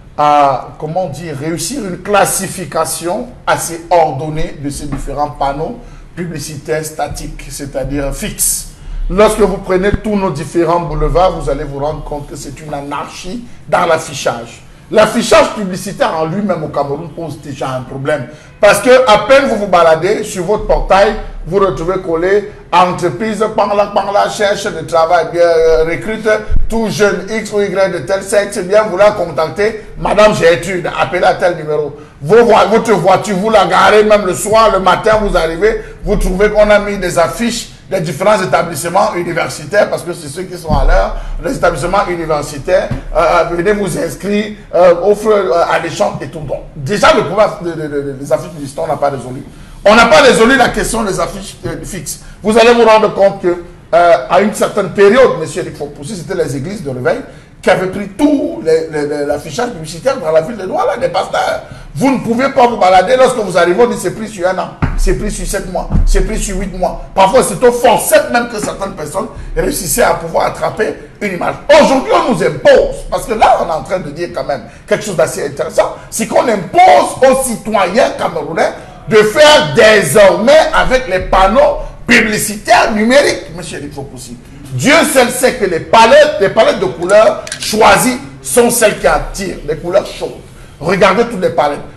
à, comment dire, réussir une classification assez ordonnée de ces différents panneaux publicitaires statiques, c'est-à-dire fixes. Lorsque vous prenez tous nos différents boulevards, vous allez vous rendre compte que c'est une anarchie dans l'affichage. L'affichage publicitaire en lui-même au Cameroun pose déjà un problème. Parce que à peine vous vous baladez sur votre portail, vous retrouvez collé entreprise par là, par là, cherche de travail, bien euh, recrute tout jeune X ou Y de tel sexe, bien vous la contactez, Madame Gertrude, appelez à tel numéro. Vos, votre voiture, vous la garez même le soir, le matin, vous arrivez, vous trouvez qu'on a mis des affiches des différents établissements universitaires, parce que c'est ceux qui sont à l'heure, les établissements universitaires, euh, venez vous inscrire, euh, offre euh, à l'échange et tout. Donc, déjà, le problème de, de, de, de, des affiches publicitaires, on n'a pas résolu. On n'a pas résolu la question des affiches euh, fixes. Vous allez vous rendre compte que, euh, à une certaine période, M. Eric Fopoussi, c'était les églises de réveil qui avaient pris tout l'affichage publicitaire dans la ville de Douala, des pasteurs. Vous ne pouvez pas vous balader lorsque vous arrivez, on dit c'est pris sur un an, c'est pris sur sept mois, c'est pris sur huit mois. Parfois, c'est au forceps même que certaines personnes réussissaient à pouvoir attraper une image. Aujourd'hui, on nous impose, parce que là, on est en train de dire quand même quelque chose d'assez intéressant, c'est qu'on impose aux citoyens camerounais de faire désormais avec les panneaux publicitaires numériques, M. Eric Fopoussi. Dieu seul sait que les palettes, les palettes de couleurs choisies sont celles qui attirent, les couleurs chaudes. Regardez toutes les palettes.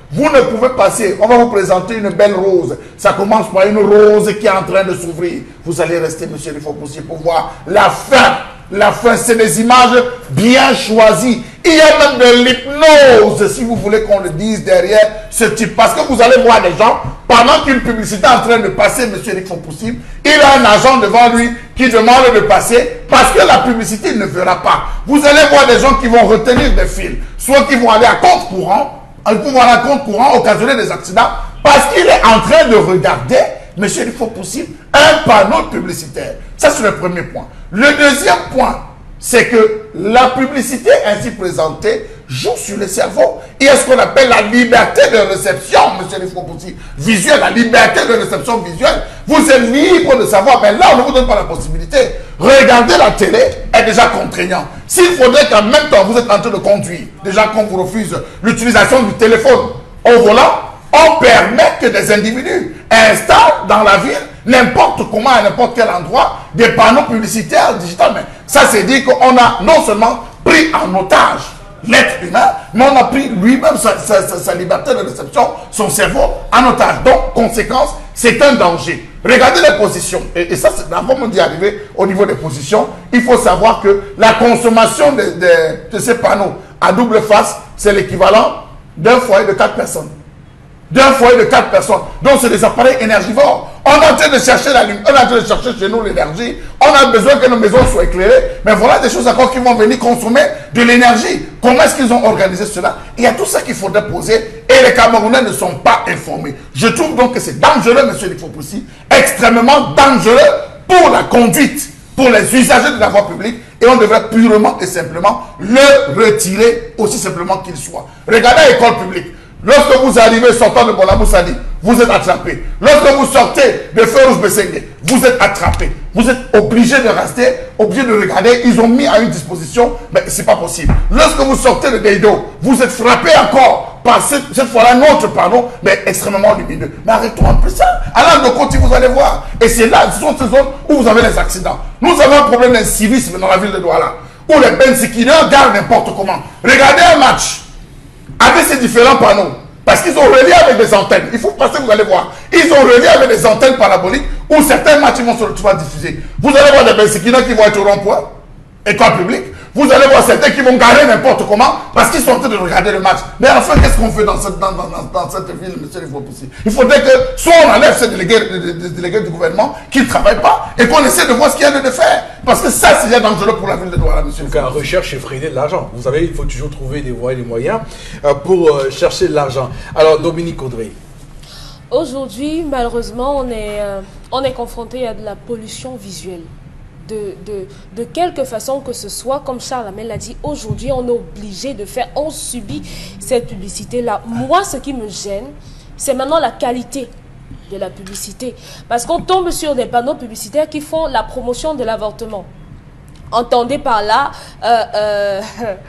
Vous ne pouvez passer, on va vous présenter une belle rose. Ça commence par une rose qui est en train de s'ouvrir. Vous allez rester, monsieur Eric Fopoussi, pour voir la fin. La fin, c'est des images bien choisies. Il y a même de l'hypnose, si vous voulez qu'on le dise, derrière ce type. Parce que vous allez voir des gens, pendant qu'une publicité est en train de passer, monsieur Eric Fopoussi, il a un agent devant lui qui demande de passer parce que la publicité ne verra pas. Vous allez voir des gens qui vont retenir des fils, soit qui vont aller à compte courant, vont aller à compte courant, occasionner des accidents, parce qu'il est en train de regarder, monsieur Eric Fopoussi, un panneau publicitaire. Ça, c'est le premier point. Le deuxième point, c'est que la publicité ainsi présentée joue sur le cerveau. Il y a ce qu'on appelle la liberté de réception, monsieur Eric Fopoussi, visuelle, la liberté de réception visuelle. Vous êtes libre de savoir, mais là, on ne vous donne pas la possibilité. Regarder la télé est déjà contraignant. S'il faudrait qu'en même temps, vous êtes en train de conduire, déjà qu'on vous refuse l'utilisation du téléphone au volant, on permet que des individus installent dans la ville, n'importe comment, à n'importe quel endroit, des panneaux publicitaires digitaux. Mais ça, c'est dire qu'on a non seulement pris en otage l'être humain, mais on a pris lui-même sa, sa, sa, sa liberté de réception, son cerveau en otage. Donc, conséquence, c'est un danger. Regardez les positions. Et, et ça, avant d'y arriver au niveau des positions, il faut savoir que la consommation de, de, de ces panneaux à double face, c'est l'équivalent d'un foyer de quatre personnes. D'un foyer de quatre personnes. Donc, c'est des appareils énergivores. On est en train de chercher la lumière, on est en train de chercher chez nous l'énergie. On a besoin que nos maisons soient éclairées. Mais voilà des choses encore qui vont venir consommer de l'énergie. Comment est-ce qu'ils ont organisé cela? Il y a tout ça qu'il faudrait poser. Et les Camerounais ne sont pas informés. Je trouve donc que c'est dangereux, monsieur Eric Fopoussi, extrêmement dangereux pour la conduite, pour les usagers de la voie publique. Et on devrait purement et simplement le retirer aussi simplement qu'il soit. Regardez l'école publique. Lorsque vous arrivez sortant de Bolamoussadi, vous êtes attrapé. Lorsque vous sortez de Ferrouche-Bessengue, vous êtes attrapé. Vous êtes obligé de rester, obligé de regarder. Ils ont mis à une disposition, mais c'est pas possible. Lorsque vous sortez de Deido, vous êtes frappé encore par cette, cette fois-là notre panneau, mais extrêmement lumineux. Mais arrêtons un peu ça. À l'âge de côté, vous allez voir. Et c'est là, ce sont ces zones où vous avez les accidents. Nous avons un problème d'incivisme dans la ville de Douala, où les bensikineurs gardent n'importe comment. Regardez un match avec ces différents panneaux, parce qu'ils ont relié avec des antennes. Il faut passer, vous allez voir. Ils ont relié avec des antennes paraboliques où certains matchs vont se retrouver diffusés. Vous allez voir des bensikineurs qui vont être au rond-point, école publique. Vous allez voir certains qui vont garer n'importe comment parce qu'ils sont en train de regarder le match. Mais enfin, qu'est-ce qu'on fait dans cette, dans, dans, dans cette ville, monsieur Fopoussi? Il faudrait que soit on enlève ces délégués, les, les délégués du gouvernement qui ne travaillent pas et qu'on essaie de voir ce qu'il y a de faire. Parce que ça, c'est dangereux pour la ville de Douala, monsieur. Donc, en recherche effrénée de l'argent. Vous savez, il faut toujours trouver des voies et des moyens euh, pour euh, chercher de l'argent. Alors, Dominique Audrey. Aujourd'hui, malheureusement, on est, euh, on est confronté à de la pollution visuelle. De, de, de quelque façon que ce soit, comme Charles Hamel l'a dit, aujourd'hui, on est obligé de faire, on subit cette publicité-là. Moi, ce qui me gêne, c'est maintenant la qualité de la publicité. Parce qu'on tombe sur des panneaux publicitaires qui font la promotion de l'avortement. Entendez par là... Euh, euh,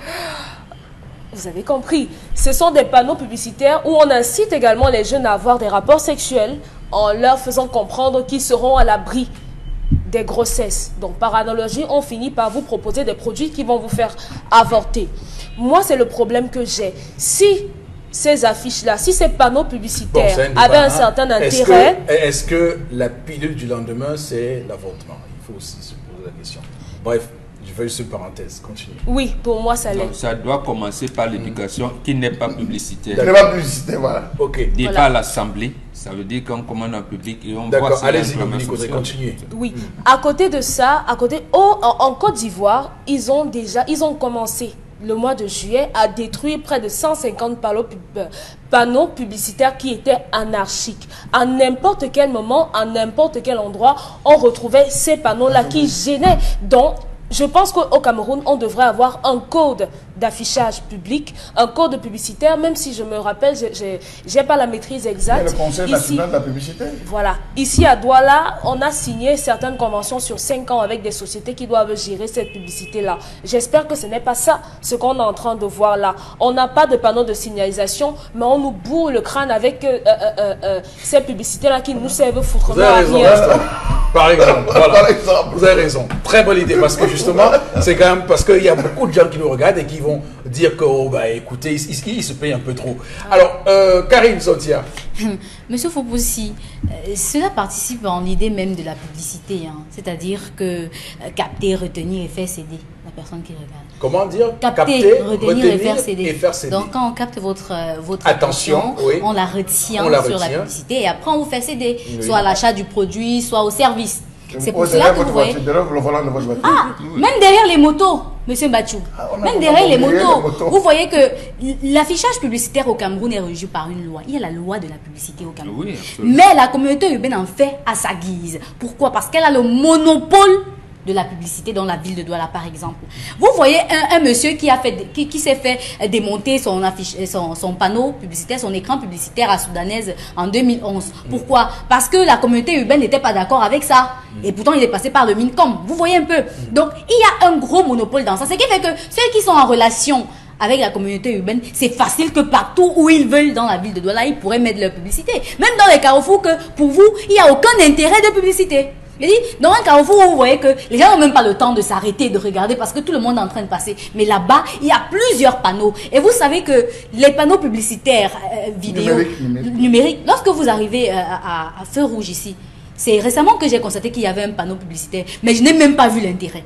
vous avez compris. Ce sont des panneaux publicitaires où on incite également les jeunes à avoir des rapports sexuels en leur faisant comprendre qu'ils seront à l'abri des grossesses. Donc, par analogie, on finit par vous proposer des produits qui vont vous faire avorter. Moi, c'est le problème que j'ai. Si ces affiches-là, si ces panneaux publicitaires bon, un avaient un certain est-ce intérêt... Que, est-ce que la pilule du lendemain, c'est l'avortement? Il faut aussi se poser la question. Bref, je fais juste une parenthèse. Continue. Oui, pour moi, ça l'est. Ça doit commencer par l'éducation mmh. qui n'est pas publicitaire. Qui n'est pas publicitaire, voilà. Ok. Débat voilà. à l'Assemblée. Ça veut dire qu'on commande en public et on voit... D'accord, allez-y, continuez. Oui, à côté de ça, à côté, oh, en, en Côte d'Ivoire, ils ont déjà, ils ont commencé le mois de juillet à détruire près de cent cinquante panneaux, panneaux publicitaires qui étaient anarchiques. À n'importe quel moment, à n'importe quel endroit, on retrouvait ces panneaux-là qui gênaient. Donc, je pense qu'au Cameroun, on devrait avoir un code d'affichage public, un code publicitaire, même si je me rappelle, je n'ai pas la maîtrise exacte. Il y a le Conseil Ici, national de la publicité. Voilà. Ici, à Douala, on a signé certaines conventions sur cinq ans avec des sociétés qui doivent gérer cette publicité-là. J'espère que ce n'est pas ça, ce qu'on est en train de voir là. On n'a pas de panneau de signalisation, mais on nous bourre le crâne avec euh, euh, euh, ces publicités-là qui nous servent foutrement à rien. Par exemple, voilà. Par exemple. Vous avez raison. Très bonne idée, parce que justement, c'est quand même parce qu'il y a beaucoup de gens qui nous regardent et qui vont vont dire que, oh, bah, écoutez, il, il, il se paye un peu trop. Alors, euh, Karine Sotia. Monsieur Fopoussi, euh, cela participe en l'idée même de la publicité, hein. C'est-à-dire que euh, capter, retenir et faire céder la personne qui regarde. Comment dire? Capter, Capter retenir, retenir et, faire céder. et faire céder. Donc quand on capte votre, euh, votre attention, attention, oui. on la retient on la sur retient. la publicité et après on vous fait céder, Oui. soit à l'achat du produit, soit au service. C'est pour Oh, cela derrière que vous votre voyez... voiture, derrière le volant de votre voiture. Ah, même derrière les motos, monsieur Mbachou, Ah, on a- même on a derrière les oublié motos, les motos. vous voyez que l'affichage publicitaire au Cameroun est régi par une loi. Il y a la loi de la publicité au Cameroun. Oui, absolument. Mais la communauté urbaine en fait à sa guise. Pourquoi? Parce qu'elle a le monopole de la publicité dans la ville de Douala, par exemple. Vous voyez un, un monsieur qui a fait, qui, qui s'est fait démonter son, affiche, son, son panneau publicitaire, son écran publicitaire à Soudanaise en deux mille onze. Pourquoi? Parce que la communauté urbaine n'était pas d'accord avec ça. Et pourtant, il est passé par le Mincom. Vous voyez un peu. Donc, il y a un gros monopole dans ça. Ce qui fait que ceux qui sont en relation avec la communauté urbaine, c'est facile que partout où ils veulent dans la ville de Douala, ils pourraient mettre leur publicité. Même dans les carrefours que, pour vous, il n'y a aucun intérêt de publicité. Je dis, dans un carrefour où vous voyez que les gens n'ont même pas le temps de s'arrêter, de regarder parce que tout le monde est en train de passer. Mais là-bas, il y a plusieurs panneaux. Et vous savez que les panneaux publicitaires euh, vidéo, Numérique, numérique. numérique, lorsque vous arrivez euh, à, à feu rouge ici, c'est récemment que j'ai constaté qu'il y avait un panneau publicitaire. Mais je n'ai même pas vu l'intérêt.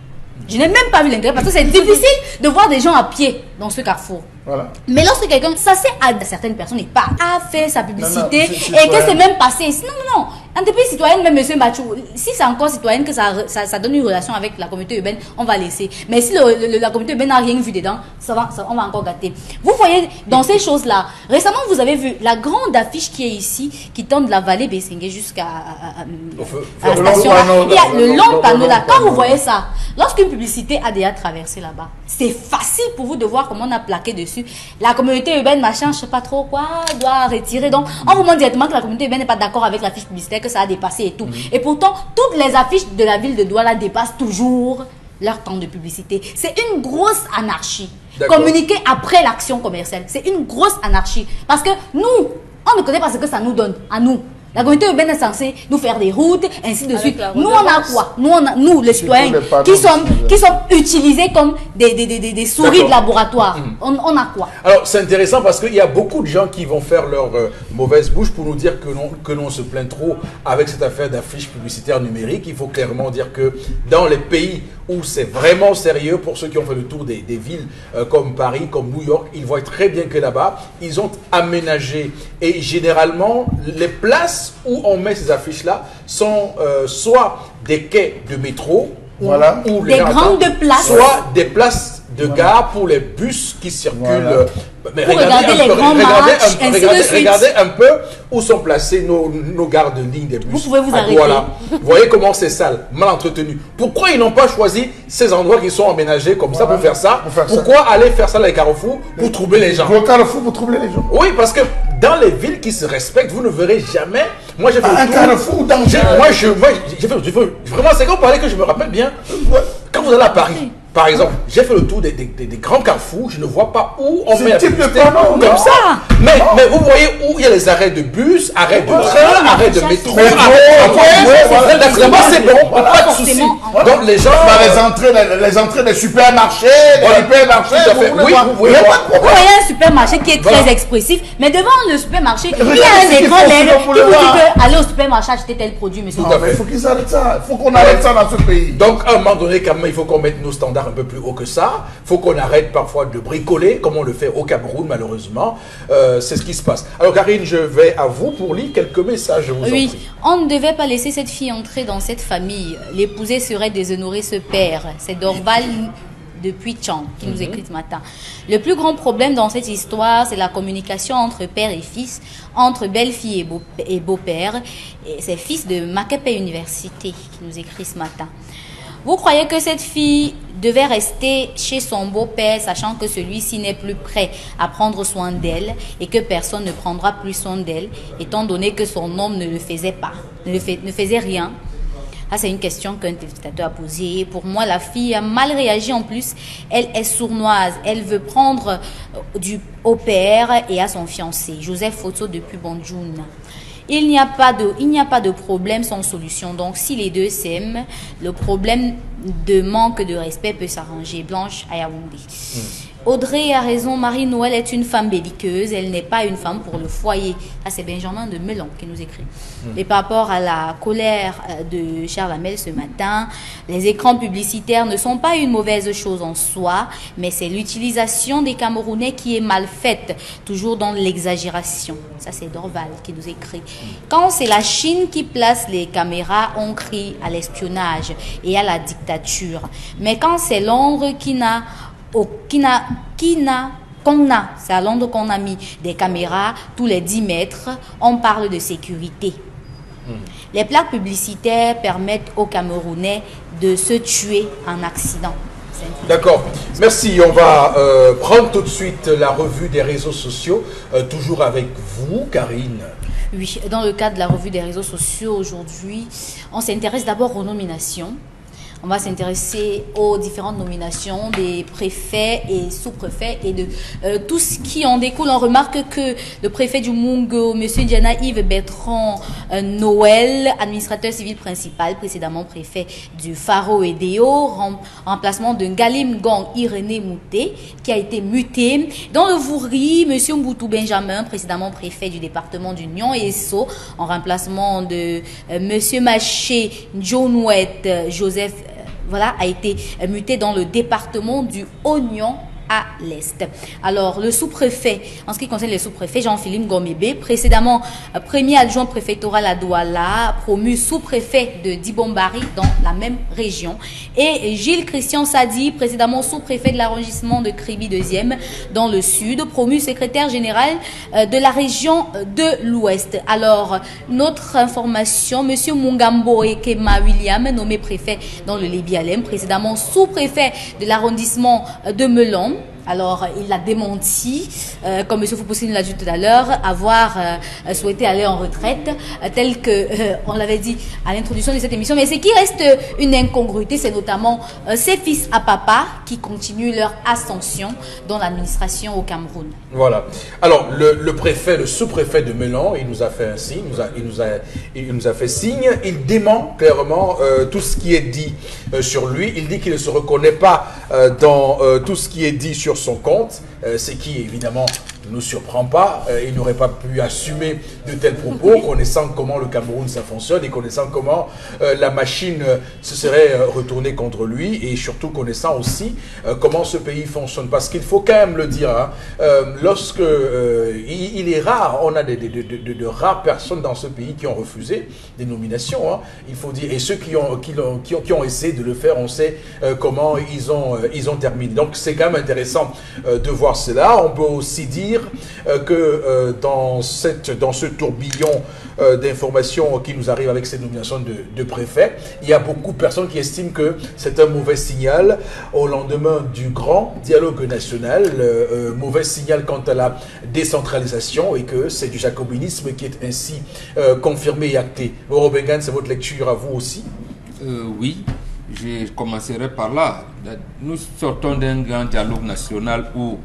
Je n'ai même pas vu l'intérêt parce que c'est difficile de voir des gens à pied dans ce carrefour. Voilà. Mais lorsque quelqu'un s'assied à certaines personnes et pas a fait sa publicité Non, non, c'est et citoyen. que c'est même passé. Non, non, non. Entreprise citoyenne, même monsieur Machou, si c'est encore citoyenne, que ça, ça, ça donne une relation avec la communauté urbaine, on va laisser. Mais si le, le- la communauté urbaine n'a rien vu dedans, ça va, ça- on va encore gâter. Vous voyez, dans ces choses-là, récemment, vous avez vu la grande affiche qui est ici, qui tend de la vallée Bessingué jusqu'à à- à- Au feu- à la le long station. panneau, Il y a le le long- long le panneau long là. Quand panneau. vous voyez ça, lorsqu'une publicité a déjà traversé là-bas, c'est facile pour vous de voir comment on a plaqué dessus. La communauté urbaine, machin, je sais pas trop quoi, doit retirer. Donc, on vous montre directement que la communauté urbaine n'est pas d'accord avec la fiche publicitaire, que ça a dépassé et tout. Et pourtant, toutes les affiches de la ville de Douala dépassent toujours leur temps de publicité. C'est une grosse anarchie. D'accord. Communiquer après l'action commerciale, c'est une grosse anarchie. Parce que nous, on ne connaît pas ce que ça nous donne, à nous. La communauté urbaine est censée nous faire des routes, ainsi de Avec suite. la Nous, on a redevance. quoi? Nous, on a, nous les citoyens, les panneaux qui sont, publicitaires. qui sont utilisés comme des, des, des, des- des souris D'accord. de laboratoire. On, on a quoi? Alors, c'est intéressant parce qu'il y a beaucoup de gens qui vont faire leur euh, mauvaise bouche pour nous dire que l'on que l'on se plaint trop avec cette affaire d'affiches publicitaires numériques. Il faut clairement dire que dans les pays où c'est vraiment sérieux, pour ceux qui ont fait le tour des, des villes euh, comme Paris, comme New York, ils voient très bien que là-bas, ils ont aménagé. Et généralement, les places où on met ces affiches-là sont euh, soit des quais de métro, Voilà. où les Des gens grandes attendent, places. soit des places de gare pour les bus qui circulent. Voilà. euh, Mais Pour regardez, regarder un les peu, grands regardez, matchs, un, ainsi de regardez, suite. regardez un peu où sont placés nos, nos gares de ligne des bus. Vous pouvez vous à arrêter. Douala. Vous voyez comment c'est sale, mal entretenu. Pourquoi ils n'ont pas choisi ces endroits qui sont aménagés comme ça Voilà. pour faire ça? Pour faire ça. Pourquoi aller faire ça dans les carrefours pour troubler les gens? Au carrefour, vous troublez les gens. Oui, parce que dans les villes qui se respectent, vous ne verrez jamais. Moi, j'ai fait Un le tour. carrefour danger. J'ai- Moi, je, moi, j'ai fait, j'ai fait- vraiment, c'est quand on parlait que je me rappelle bien. Quand vous allez à Paris, par exemple, j'ai fait le tour des, des- des- des grands carrefours, je ne vois pas où on Ce met la type de publicité panneau, comme non. ça. Mais, mais vous voyez où il y a les arrêts de bus, arrêts de train, arrêts de métro, Métro, arrêts de ouais, ouais, voilà. D'accord, moi, c'est bon, pas de souci. Forcément. Donc les gens. Dans les entrées, les, les entrées des supermarchés, des Voilà. hypermarchés, Tout à fait. vous voulez Oui, voir. vous voulez Il y a voir. pas de Vous problème. voyez un supermarché qui est très Voilà. expressif, mais devant le supermarché, il y regardez a ce un qu'ils écran font, L E D sinon qui vous vous le dit voir. que allez au supermarché acheter tel produit, monsieur. Tout Non, à mais fait. il faut qu'ils arrêtent ça. Il faut qu'on arrête ça dans ce pays. Donc, à un moment donné, quand même, il faut qu'on mette nos standards un peu plus haut que ça. Il faut qu'on arrête parfois de bricoler, comme on le fait au Cameroun, malheureusement. Euh, c'est ce qui se passe. Alors, Karine, je vais à vous pour lire quelques messages. Je vous en Oui, prie. on ne devait pas laisser cette fille entrer dans cette famille. L'épouser serait déshonorer ce père. C'est Dorval depuis Tchang qui nous écrit ce matin. Le plus grand problème dans cette histoire, c'est la communication entre père et fils, entre belle-fille et beau- et beau-père. Et c'est fils de Makepe Université qui nous écrit ce matin. Vous croyez que cette fille devait rester chez son beau-père, sachant que celui-ci n'est plus prêt à prendre soin d'elle et que personne ne prendra plus soin d'elle, étant donné que son homme ne le faisait pas, ne, le fait- ne faisait rien? Ah, c'est une question qu'un téléspectateur a posée. Pour moi, la fille a mal réagi en plus. Elle est sournoise. Elle veut prendre euh, du au père et à son fiancé. Joseph Photo depuis Bonjoun. Il n'y a pas de, il n'y a pas de problème sans solution. Donc, si les deux s'aiment, le problème de manque de respect peut s'arranger. Blanche à Yaoundé. Audrey a raison, Marie-Noël est une femme belliqueuse, elle n'est pas une femme pour le foyer. Ça, c'est Benjamin de Melon qui nous écrit. Mmh. Et par rapport à la colère de Charles Hamel ce matin, les écrans publicitaires ne sont pas une mauvaise chose en soi, mais c'est l'utilisation des Camerounais qui est mal faite, toujours dans l'exagération. Ça, c'est Dorval qui nous écrit. Mmh. Quand c'est la Chine qui place les caméras, on crie à l'espionnage et à la dictature. Mais quand c'est Londres qui n'a Au, qui n'a, qui n'a, qu'on a, c'est à Londres qu'on a mis des caméras tous les dix mètres, on parle de sécurité. Mmh. Les plaques publicitaires permettent aux Camerounais de se tuer en accident. D'accord, merci. On va euh, prendre tout de suite la revue des réseaux sociaux, euh, toujours avec vous, Karine. Oui, dans le cadre de la revue des réseaux sociaux aujourd'hui, on s'intéresse d'abord aux nominations. On va s'intéresser aux différentes nominations des préfets et sous-préfets et de euh, tout ce qui en découle. On remarque que le préfet du Mungo, M. Diana Yves Bertrand euh, Noël, administrateur civil principal, précédemment préfet du Faro et Déo, rem remplacement de Ngalim Gong Irénée Mouté, qui a été muté. Dans le Vouri, M. Mboutou Benjamin, précédemment préfet du département du Nyon et Esso, en remplacement de euh, M. Maché Njonouet Joseph, voilà, a été muté dans le département du Oignon à l'Est. Alors, le sous-préfet, en ce qui concerne les sous-préfets, Jean-Philippe Gomébé, précédemment premier adjoint préfectoral à Douala, promu sous-préfet de Dibombari dans la même région. Et Gilles Christian Sadi, précédemment sous-préfet de l'arrondissement de Kribi deuxième dans le sud, promu secrétaire général de la région de l'Ouest. Alors, notre information, M. Mungambo Ekema William, nommé préfet dans le Lébialem, précédemment sous-préfet de l'arrondissement de Melon. Alors, il l'a démenti, euh, comme M. Foupoussi l'a dit tout à l'heure, avoir euh, souhaité aller en retraite, euh, tel que euh, on l'avait dit à l'introduction de cette émission. Mais ce qui reste une incongruité, c'est notamment euh, ses fils à papa qui continuent leur ascension dans l'administration au Cameroun. Voilà. Alors, le, le préfet, le sous-préfet de Melon, il nous a fait un signe, il nous a, il nous a, il nous a fait signe. Il dément clairement euh, tout ce qui est dit euh, sur lui. Il dit qu'il ne se reconnaît pas euh, dans euh, tout ce qui est dit sur son compte, euh, ce qui évidemment ne nous surprend pas. Euh, il n'aurait pas pu assumer de tels propos, connaissant comment le Cameroun ça fonctionne et connaissant comment euh, la machine euh, se serait euh, retournée contre lui, et surtout connaissant aussi euh, comment ce pays fonctionne. Parce qu'il faut quand même le dire, hein, euh, lorsque euh, il, il est rare, on a de, de, de, de, de rares personnes dans ce pays qui ont refusé des nominations, hein, il faut dire, et ceux qui ont, qui, ont, qui, ont, qui ont essayé de le faire, on sait euh, comment ils ont, euh, ils ont terminé. Donc c'est quand même intéressant euh, de voir cela. On peut aussi dire euh, que euh, dans, cette, dans ce tourbillon euh, d'informations qui nous arrive avec ces nominations de, de préfet, il y a beaucoup de personnes qui estiment que c'est un mauvais signal au lendemain du grand dialogue national, euh, euh, mauvais signal quant à la décentralisation, et que c'est du jacobinisme qui est ainsi euh, confirmé et acté. Robingan, c'est votre lecture à vous aussi? euh, Oui. Je commencerai par là. Nous sortons d'un grand dialogue national où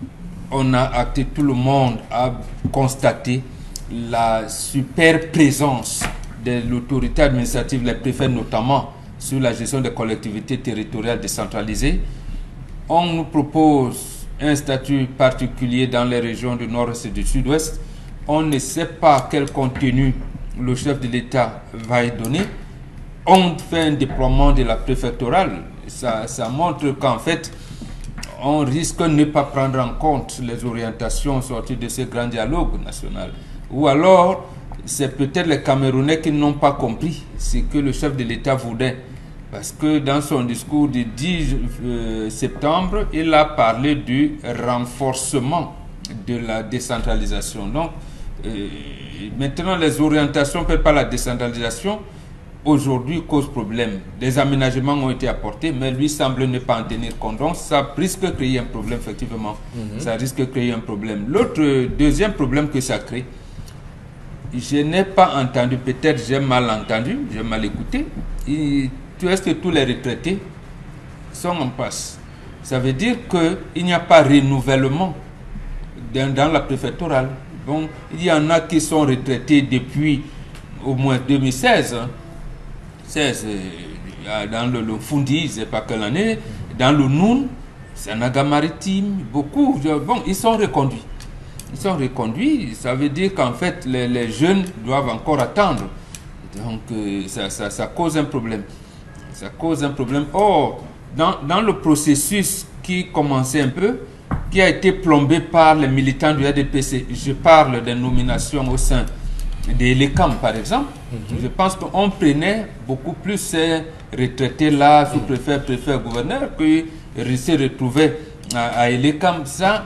on a acté, tout le monde a constaté la super présence de l'autorité administrative, les préfets notamment, sur la gestion des collectivités territoriales décentralisées. On nous propose un statut particulier dans les régions du nord-est et du sud-ouest. On ne sait pas quel contenu le chef de l'État va y donner. On fait un déploiement de la préfectorale. Ça, ça montre qu'en fait, on risque de ne pas prendre en compte les orientations sorties de ce grand dialogue national. Ou alors, c'est peut-être les Camerounais qui n'ont pas compris ce que le chef de l'État voulait. Parce que dans son discours du dix septembre, il a parlé du renforcement de la décentralisation. Donc, euh, maintenant, les orientations, peut-être pas la décentralisation, aujourd'hui cause problème. Des aménagements ont été apportés, mais lui semble ne pas en tenir compte. Donc ça risque de créer un problème, effectivement. Mm-hmm. Ça risque de créer un problème. L'autre, deuxième problème que ça crée, je n'ai pas entendu, peut-être j'ai mal entendu, j'ai mal écouté, et, tu est-ce que tous les retraités sont en passe. Ça veut dire qu'il n'y a pas renouvellement dans, dans la préfectorale. Donc il y en a qui sont retraités depuis au moins deux mille seize, hein. seize, dans le, le Fundi, c'est pas quelle année, dans le Noun, Sanaga-Maritime, beaucoup. Bon, ils sont reconduits. Ils sont reconduits, ça veut dire qu'en fait, les, les jeunes doivent encore attendre. Donc, euh, ça, ça, ça cause un problème. Ça cause un problème. Or, dans, dans le processus qui commençait un peu, qui a été plombé par les militants du A D P C, je parle des nominations au sein des L E C A M, par exemple, mm-hmm. je pense qu'on prenait beaucoup plus ces retraités-là, sous-préfet, préfet, gouverneur, que se retrouvaient à, à L E C A M. Ça,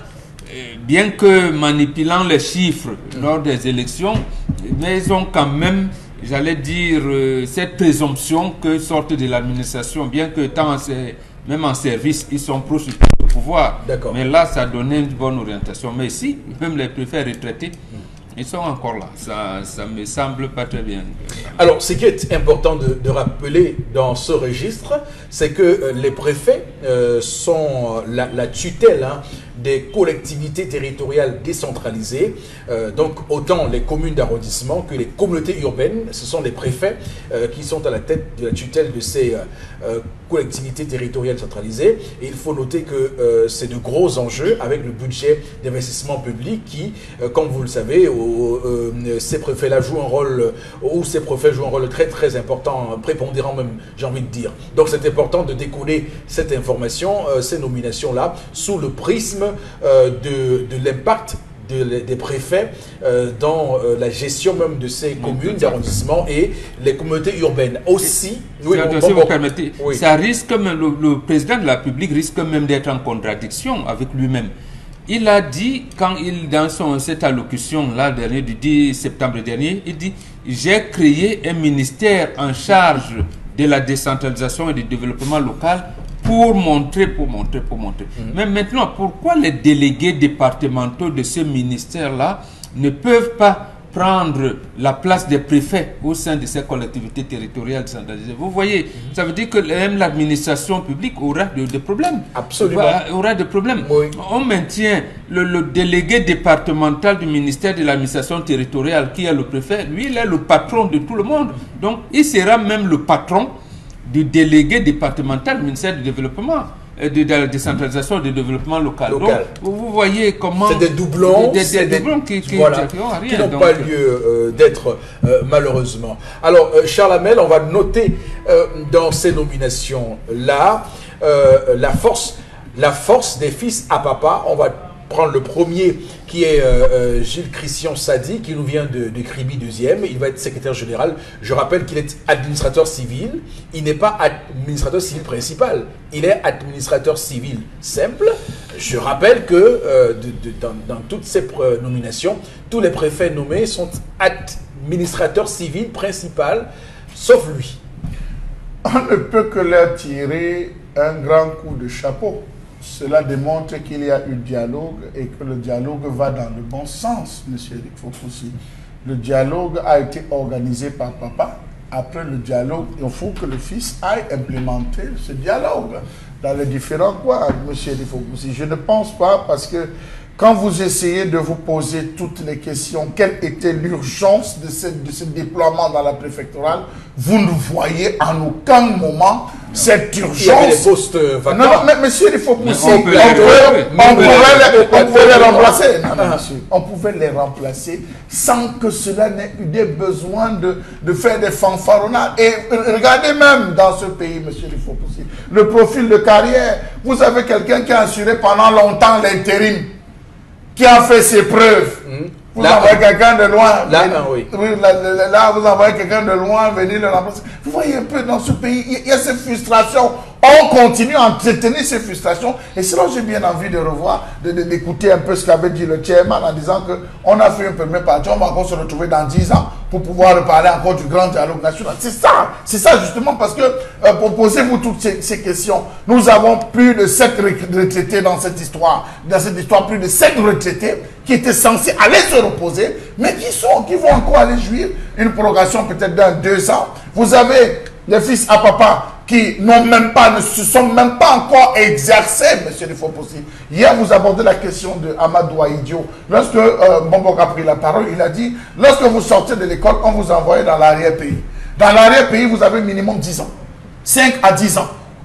bien que manipulant les chiffres lors des élections, mais ils ont quand même, j'allais dire, euh, cette présomption que sortent de l'administration, bien que tant même en service, ils sont proches du pouvoir. Mais là, ça donnait une bonne orientation. Mais ici, même les préfets retraités, ils sont encore là. Ça, ça me semble pas très bien. Alors, ce qui est important de, de rappeler dans ce registre, c'est que euh, les préfets euh, sont la, la tutelle hein, des collectivités territoriales décentralisées. Euh, donc, autant les communes d'arrondissement que les communautés urbaines, ce sont les préfets euh, qui sont à la tête de la tutelle de ces euh, collectivités territoriales centralisées. Et il faut noter que euh, c'est de gros enjeux avec le budget d'investissement public qui, euh, comme vous le savez, au, euh, ces préfets-là jouent un rôle, ou ces préfets jouent un rôle très très important, prépondérant même, j'ai envie de dire. Donc, c'est important de décoder cette information, euh, ces nominations-là, sous le prisme euh, de, de l'impact de, des préfets euh, dans euh, la gestion même de ces communes d'arrondissement et les communautés urbaines. Aussi, oui, ça, bon, si bon, vous permettez, oui. ça risque même, le, le président de la République risque même d'être en contradiction avec lui-même. Il a dit, quand il, dans son, cette allocution-là, dernier, du dix septembre dernier, il dit « J'ai créé un ministère en charge de la décentralisation et du développement local pour montrer, pour montrer, pour montrer. Mmh. » Mais maintenant, pourquoi les délégués départementaux de ce ministère-là ne peuvent pas prendre la place des préfets au sein de ces collectivités territoriales décentralisées? Vous voyez, mmh. ça veut dire que même l'administration publique aura des de problèmes. Absolument. Aura des problèmes. Oui. On maintient le, le délégué départemental du ministère de l'administration territoriale, qui est le préfet. Lui, il est le patron de tout le monde. Donc, il sera même le patron du délégué départemental du ministère du développement, de, de la décentralisation et du développement local. local. Donc, vous voyez comment... C'est des doublons, des, des, des des, doublons qui, qui, voilà, qui, qui n'ont pas lieu euh, d'être euh, malheureusement. Alors, euh, Charles Hamel, on va noter euh, dans ces nominations-là euh, la force, la force des fils à papa. On va prendre le premier qui est euh, euh, Gilles Christian Sadi, qui nous vient de, de Kribi deuxième. Il va être secrétaire général. Je rappelle qu'il est administrateur civil. Il n'est pas administrateur civil principal. Il est administrateur civil simple. Je rappelle que euh, de, de, dans, dans toutes ces nominations, tous les préfets nommés sont administrateurs civils principal, sauf lui. On ne peut que leur tirer un grand coup de chapeau. Cela démontre qu'il y a eu dialogue et que le dialogue va dans le bon sens, M. Eric Fopoussi. Le dialogue a été organisé par papa. Après le dialogue, il faut que le fils aille implémenter ce dialogue dans les différents coins, M. Eric Fopoussi. Je ne pense pas, parce que quand vous essayez de vous poser toutes les questions, quelle était l'urgence de ce, de ce déploiement dans la préfectorale, vous ne voyez en aucun moment cette urgence. Il y avait des postes vacants. Non, non, mais monsieur, il faut pousser. On, on, peut peut, on, on, peut, pouvait, on pouvait les remplacer. Non, non, monsieur. On pouvait les remplacer sans que cela n'ait eu des besoins de, de faire des fanfaronnades. Et regardez même dans ce pays, monsieur, il faut pousser. Le profil de carrière. Vous avez quelqu'un qui a assuré pendant longtemps l'intérim, qui a fait ses preuves. Mmh. Vous là, envoyez quelqu'un de loin. Là, venir, oui. Là, là, là, vous envoyez quelqu'un de loin venir le remplacer. Vous voyez un peu dans ce pays, il y a cette frustration. On continue à entretenir ces frustrations. Et sinon, j'ai bien envie de revoir, d'écouter de, un peu ce qu'avait dit le chairman en disant qu'on a fait un premier parti, on va encore se retrouver dans dix ans pour pouvoir reparler encore du grand dialogue national. C'est ça, c'est ça justement, parce que, euh, pour posez-vous toutes ces, ces questions, nous avons plus de sept retraités dans cette histoire. Dans cette histoire, plus de sept retraités qui étaient censés aller se reposer, mais qui sont, qui vont encore aller jouir une prolongation peut-être dans deux ans. Vous avez les fils à papa qui n'ont même pas, ne se sont même pas encore exercés, monsieur Le Fopoussi. Hier, vous abordez la question de Amadou Aïdio. Lorsque euh, Mbongo a pris la parole, il a dit, lorsque vous sortez de l'école, on vous envoie dans l'arrière-pays. Dans l'arrière-pays, vous avez minimum dix ans. cinq à dix ans.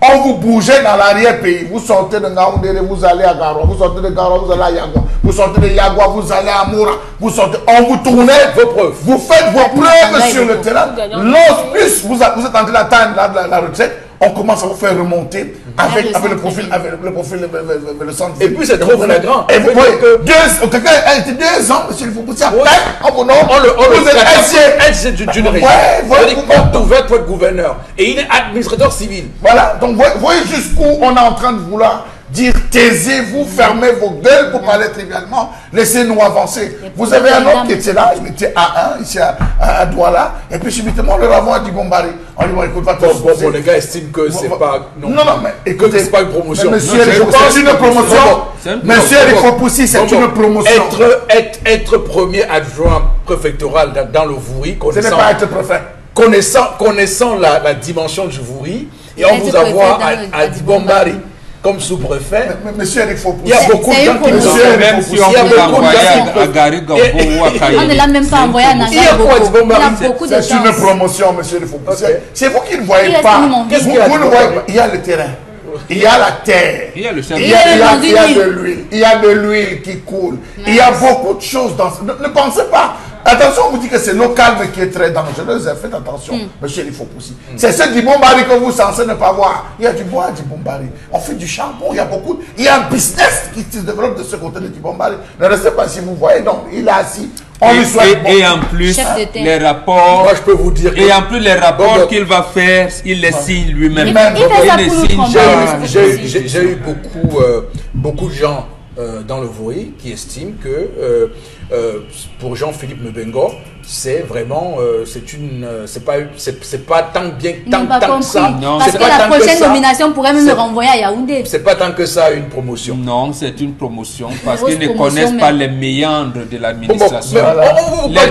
on vous bougeait dans l'arrière-pays. Vous sortez de Ngaoundéré, vous allez à Garoua. Vous sortez de Garoua, vous allez à Yagua. Vous sortez de Yagua, vous allez à Moura. Vous sortez, on vous tournait vos preuves. Vous faites vos preuves sur le terrain. Lorsque plus vous, vous êtes en train d'attendre la, la, la retraite, on commence à vous faire remonter avec, avec le profil, avec le profil, le, le, le, le centre. Et puis c'est trop flagrant. Et vous voyez que deux, quelqu'un a été deux ans, monsieur, il faut pousser à peine. On le, vous êtes d'une région. Ouais, on ouvert pour être gouverneur. Et il est administrateur civil. Voilà, donc voyez jusqu'où on est en train de vouloir dire taisez-vous, fermez vos gueules pour parler trivialement, laissez-nous avancer. Vous avez un homme qui était là, il était à un, ici à, à, à Douala, et puis subitement le ravon a dit Bombari. On lui dit bon, écoute, va te bon, bon, bon, les gars estiment que c'est bon, pas. Non, non, non, mais écoutez, c'est pas une promotion. Monsieur, c'est une promotion. Monsieur Eric Fopoussi, c'est une promotion. Être, être, être premier adjoint préfectoral dans, dans le Voury, ce n'est pas être préfet. Connaissant, connaissant la, la dimension du Voury, et on vous avoir à, à Dibombari comme sous-préfet. Monsieur Eric Fopoussi. Il y a beaucoup de gens qui me même si on peut envoyer à Gary Gambo ou à Kaye. On ne l'a même pas envoyé à Nanga. Il y a beaucoup de gens. C'est une promotion, monsieur Eric Fopoussi. C'est vous qui ne voyez Il pas. Qu'est-ce Vous, vous ne voyez pas. Il y a le terrain. Il y a la terre. Il y a le chef. Il y a, il y a, il y a de l'huile. Il y a de l'huile qui coule. Il y a beaucoup de choses dans. Ne, ne pensez pas. Attention, on vous dit que c'est local mais qui est très dangereux. Faites attention, mm. monsieur Eric Fopoussi. Mm. C'est ce Dibombari que vous censez ne pas voir. Il y a du bois à Dibombari. On fait du charbon. Il y a beaucoup. Il y a un business qui se développe de ce côté de Dibombari. Ne restez pas si vous voyez. Donc, il est assis. On et, lui souhaite et, et en plus, les rapports. Moi, je peux vous dire. Et en plus, les rapports qu'il va faire, il les signe lui-même. Il, il fait ça pour le J'ai eu beaucoup, euh, beaucoup de gens euh, dans le Voury qui estiment que euh, euh, pour Jean-Philippe Mbengo, c'est vraiment, euh, c'est une, euh, c'est pas, c'est pas tant bien, tant, pas tant que ça. Non, parce que la prochaine nomination pourrait même le renvoyer à Yaoundé. C'est pas tant que ça une promotion. Non, c'est une promotion parce qu'ils ne connaissent mais... pas les méandres de l'administration. Bon, bon, voilà.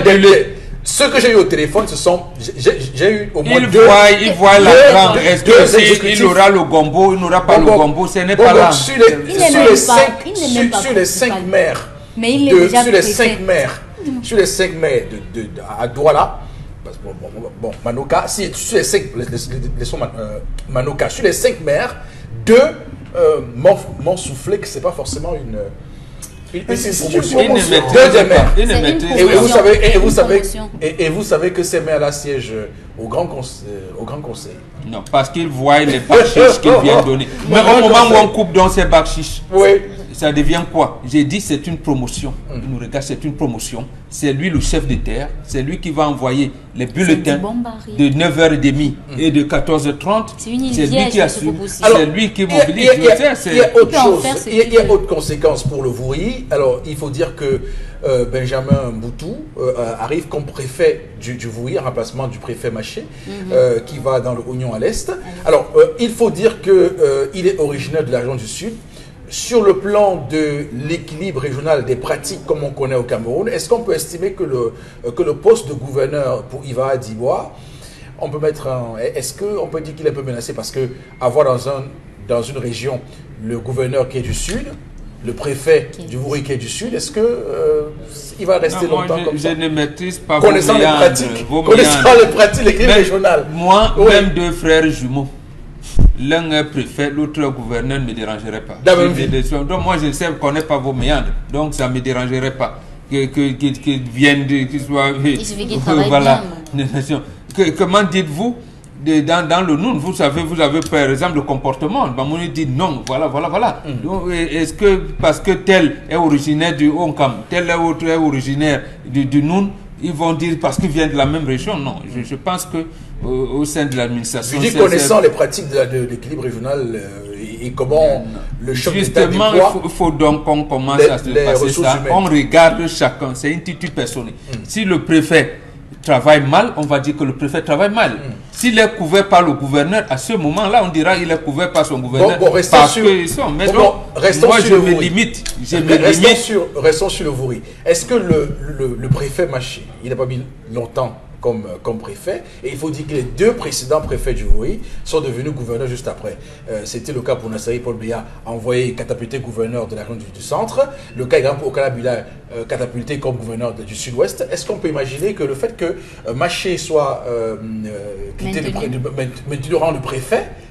Ce que j'ai eu au téléphone, ce sont, j'ai eu au moins il deux. Voit, il voit l'argent. Est-ce que il aura le gombo, il n'aura pas bon, le gombo, ce n'est bon, pas bon, là. Sur les, sur les cinq, sur, sur les cinq maires, mais il de, est déjà sur les cinq maires, sur les cinq maires de, de, de, à Douala, bon, bon, bon, Manoka, si sur les cinq, laissons euh, Manoka, sur les cinq maires, deux euh, m'ont soufflé que c'est pas forcément une. C'est une promotion. Deuxième maire. Et vous savez, et vous savez, et, et vous savez que ces maires-là siègent au Grand Conseil. Au Grand Conseil. Non, parce qu'ils voient les bakchiches qu'ils viennent donner. Mais au moment où on coupe dans ces bakchiches, oui. Ça devient quoi? J'ai dit c'est une promotion. Mm. Il nous regarde, c'est une promotion. C'est lui le chef de terre. C'est lui qui va envoyer les bulletins de neuf heures trente mm. et de quatorze heures trente. C'est lui qui assure. C'est lui qui mobilise. Il y a, il y a autre chose. Il y a, il y a autre conséquence pour le Voury. Alors, il faut dire que euh, Benjamin Mboutou euh, arrive comme préfet du, du Voury, en remplacement du préfet Maché, mm-hmm. euh, qui va dans le Oignon à l'Est. Alors, euh, il faut dire qu'il euh, est originaire de la région du Sud. Sur le plan de l'équilibre régional des pratiques comme on connaît au Cameroun, est-ce qu'on peut estimer que le, que le poste de gouverneur pour Iva Adibois, on peut mettre un, est-ce qu'on peut dire qu'il est un peu menacé parce que avoir dans, un, dans une région le gouverneur qui est du Sud, le préfet du Voury qui est du Sud, est-ce que euh, il va rester non, longtemps je, comme je ça? Je ne maîtrise pas connaissant vos les méandres, pratiques, vos connaissant les pratiques, l'équilibre régional. Moi, oui. Même deux frères jumeaux. L'un est préfet, l'autre gouverneur ne me dérangerait pas. Donc moi je ne sais, connais pas vos méandres, donc ça ne me dérangerait pas que qu'ils que, que viennent, qu'ils soient. Il suffit qu'ils travaillent voilà. bien. Que, comment dites-vous dans, dans le Noun, vous savez, vous avez par exemple le comportement. Bamouni dit non, voilà, voilà, voilà. Mm. Est-ce que parce que tel est originaire du Onkam, tel est autre est originaire du, du Noun, ils vont dire parce qu'ils viennent de la même région? Non, je, je pense que au, au sein de l'administration. Je dis connaissant les pratiques de, de, de l'équilibre régional euh, et, et comment non. le choc justement, il faut, il faut donc qu'on commence les, à se passer ça. Humaines. On regarde chacun, c'est une attitude personnelle. Mm. Si le préfet travaille mal, on va dire que le préfet travaille mal. Mm. S'il est couvert par le gouverneur, à ce moment-là, on dira qu'il est couvert par son gouverneur. Bon, bon, parce sur, qu'ils sont. Mais bon, donc, bon, moi, sur je le me Voury. limite. Je me restons, limite. Sur, restons sur le Voury. Est-ce que le, le, le préfet Maché, il n'a pas mis longtemps comme, comme préfet, et il faut dire que les deux précédents préfets du Voury sont devenus gouverneurs juste après. Euh, C'était le cas pour Nassari Paul Biya, envoyé catapulté gouverneur de la région du, du centre. Le cas également pour Okala Bila, euh, catapulté comme gouverneur de, du sud-ouest. Est-ce qu'on peut imaginer que le fait que euh, Maché soit euh, euh, quitté le, maintenu au rang de préfet,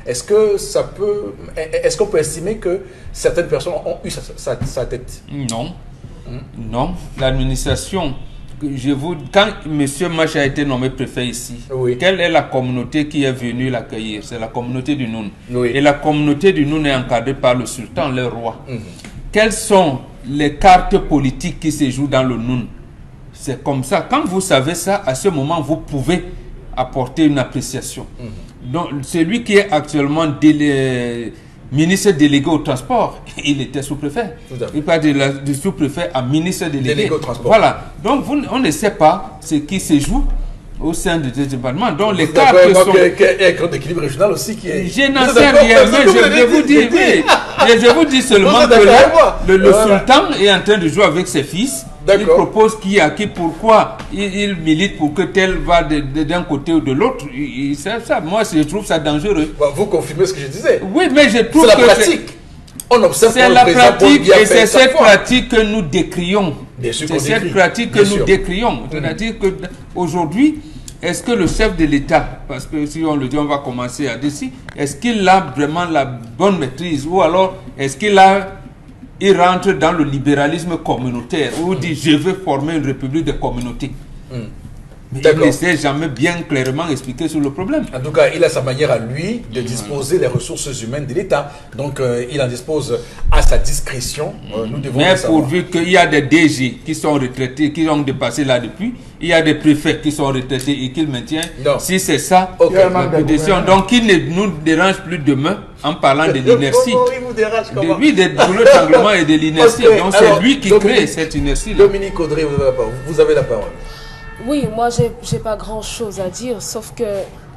Est-ce que ça peut, est-ce qu'on peut estimer que certaines personnes ont eu sa, sa, sa tête? Non, hmm. non. L'administration, je vous, quand M. Mach a été nommé préfet ici, oui. quelle est la communauté qui est venue l'accueillir? C'est la communauté du Noun. Oui. Et la communauté du Noun est encadrée par le sultan, le roi. Hmm. Quelles sont les cartes politiques qui se jouent dans le Noun? C'est comme ça. Quand vous savez ça, à ce moment, vous pouvez apporter une appréciation. Mmh. Donc, celui qui est actuellement délé, ministre délégué au transport, il était sous-préfet. Il passe de, de sous-préfet à ministre délégué. délégué au transport. Voilà. Donc, vous, on ne sait pas ce qui se joue au sein de ce département. Donc, les cartes sont... Il y a un grand équilibre régional aussi qui est... Je n'en sais rien, mais je, je vous dis, oui. Et je vous dis seulement que là, le, le voilà. sultan est en train de jouer avec ses fils. Il propose qui a qui, pourquoi il, il milite pour que tel va d'un côté ou de l'autre. Ça, moi, je trouve ça dangereux. Vous confirmez ce que je disais. Oui, mais je trouve que... C'est la pratique. On observe c'est la pratique et c'est cette pratique que nous décrions. C'est cette pratique que nous décrions. C'est-à-dire qu'aujourd'hui, est-ce que le chef de l'État, parce que si on le dit, on va commencer à décider, est-ce qu'il a vraiment la bonne maîtrise ou alors est-ce qu'il a... il rentre dans le libéralisme communautaire où il dit je veux former une république de communauté. Mm. Mais il ne s'est jamais bien clairement expliqué sur le problème. En tout cas, il a sa manière à lui de disposer des ressources humaines de l'État. Donc, euh, il en dispose à sa discrétion. Euh, nous devons Mais pourvu qu'il y a des D G qui sont retraités, qui ont dépassé là depuis, il y a des préfets qui sont retraités et qu'il maintient. Non. Si c'est ça, okay. donc il ne nous dérange plus demain en parlant de l'inertie. De lui, de l'étranglement et de l'inertie. Okay. Donc, c'est lui qui Dominique, crée cette inertie. Dominique Audrey, vous avez la parole. Vous avez la parole. Oui, moi, j'ai j'ai pas grand-chose à dire, sauf que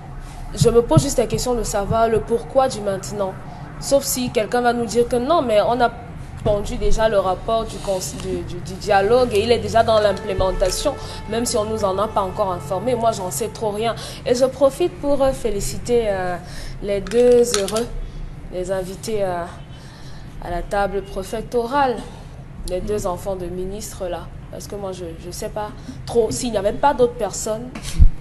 je me pose juste la question de savoir le pourquoi du maintenant. Sauf si quelqu'un va nous dire que non, mais on a pondu déjà le rapport du, du, du, du dialogue et il est déjà dans l'implémentation, même si on ne nous en a pas encore informé. Moi, j'en sais trop rien. Et je profite pour féliciter euh, les deux heureux, les invités euh, à la table préfectorale, les deux enfants de ministres là. Parce que moi, je ne sais pas trop, s'il n'y avait pas d'autres personnes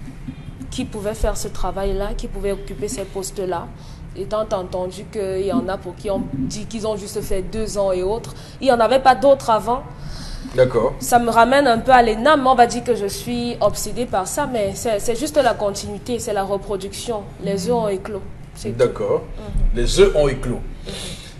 qui pouvaient faire ce travail-là, qui pouvaient occuper ces postes-là, étant entendu qu'il y en a pour qui ont dit qu'ils ont juste fait deux ans et autres, il n'y en avait pas d'autres avant. D'accord. Ça me ramène un peu à l'E N A M, on va dire que je suis obsédée par ça, mais c'est juste la continuité, c'est la reproduction. Les œufs ont éclos. D'accord. Mm-hmm. Les œufs ont éclos. Mm-hmm.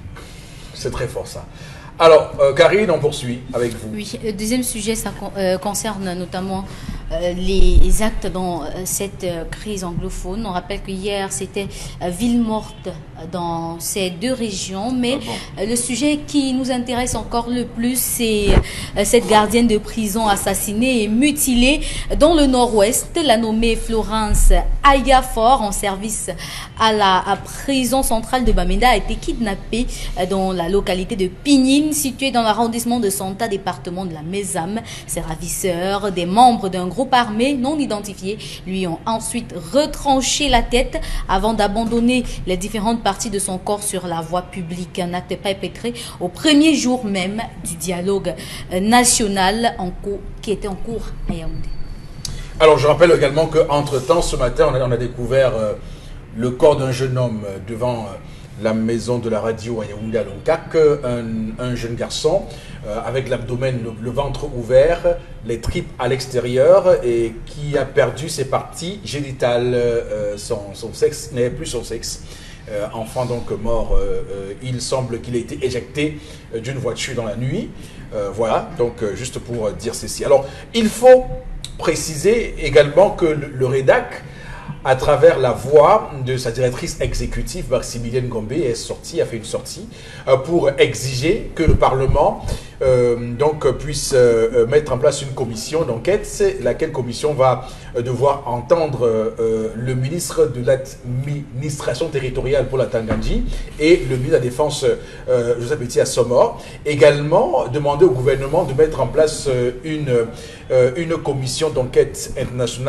C'est très fort ça. Alors, euh, Karine, on poursuit avec vous. Oui, le deuxième sujet, ça euh, concerne notamment euh, les actes dans euh, cette euh, crise anglophone. On rappelle que hier, c'était euh, ville morte dans ces deux régions. Mais ah bon. euh, le sujet qui nous intéresse encore le plus, c'est euh, cette gardienne de prison assassinée et mutilée dans le nord-ouest. La nommée Florence Ayafor, en service à la à prison centrale de Bamenda, a été kidnappée euh, dans la localité de Pignine, située dans l'arrondissement de Santa, département de la Mésame. Ses ravisseurs, des membres d'un groupe armé non identifié, lui ont ensuite retranché la tête avant d'abandonner les différentes parties de son corps sur la voie publique. Un acte perpétré au premier jour même du dialogue national en cours, qui était en cours à Yaoundé. Alors, je rappelle également qu'entre-temps, ce matin, on a, on a découvert euh, le corps d'un jeune homme devant... Euh, la maison de la radio à Yaoundé à Loncac, un, un jeune garçon euh, avec l'abdomen, le, le ventre ouvert, les tripes à l'extérieur et qui a perdu ses parties génitales. Euh, son, son sexe n'avait plus son sexe. Euh, enfant donc mort, euh, euh, il semble qu'il ait été éjecté euh, d'une voiture dans la nuit. Euh, voilà, donc euh, juste pour dire ceci. Alors, il faut préciser également que le, le REDAC, à travers la voix de sa directrice exécutive, Maximilienne Gombe, est sortie, a fait une sortie euh, pour exiger que le Parlement euh, donc, puisse euh, mettre en place une commission d'enquête, laquelle commission va euh, devoir entendre euh, le ministre de l'administration territoriale pour la Tangandji et le ministre de la Défense, euh, Joseph Petit Assomor. Également, demander au gouvernement de mettre en place euh, une, euh, une commission d'enquête internationale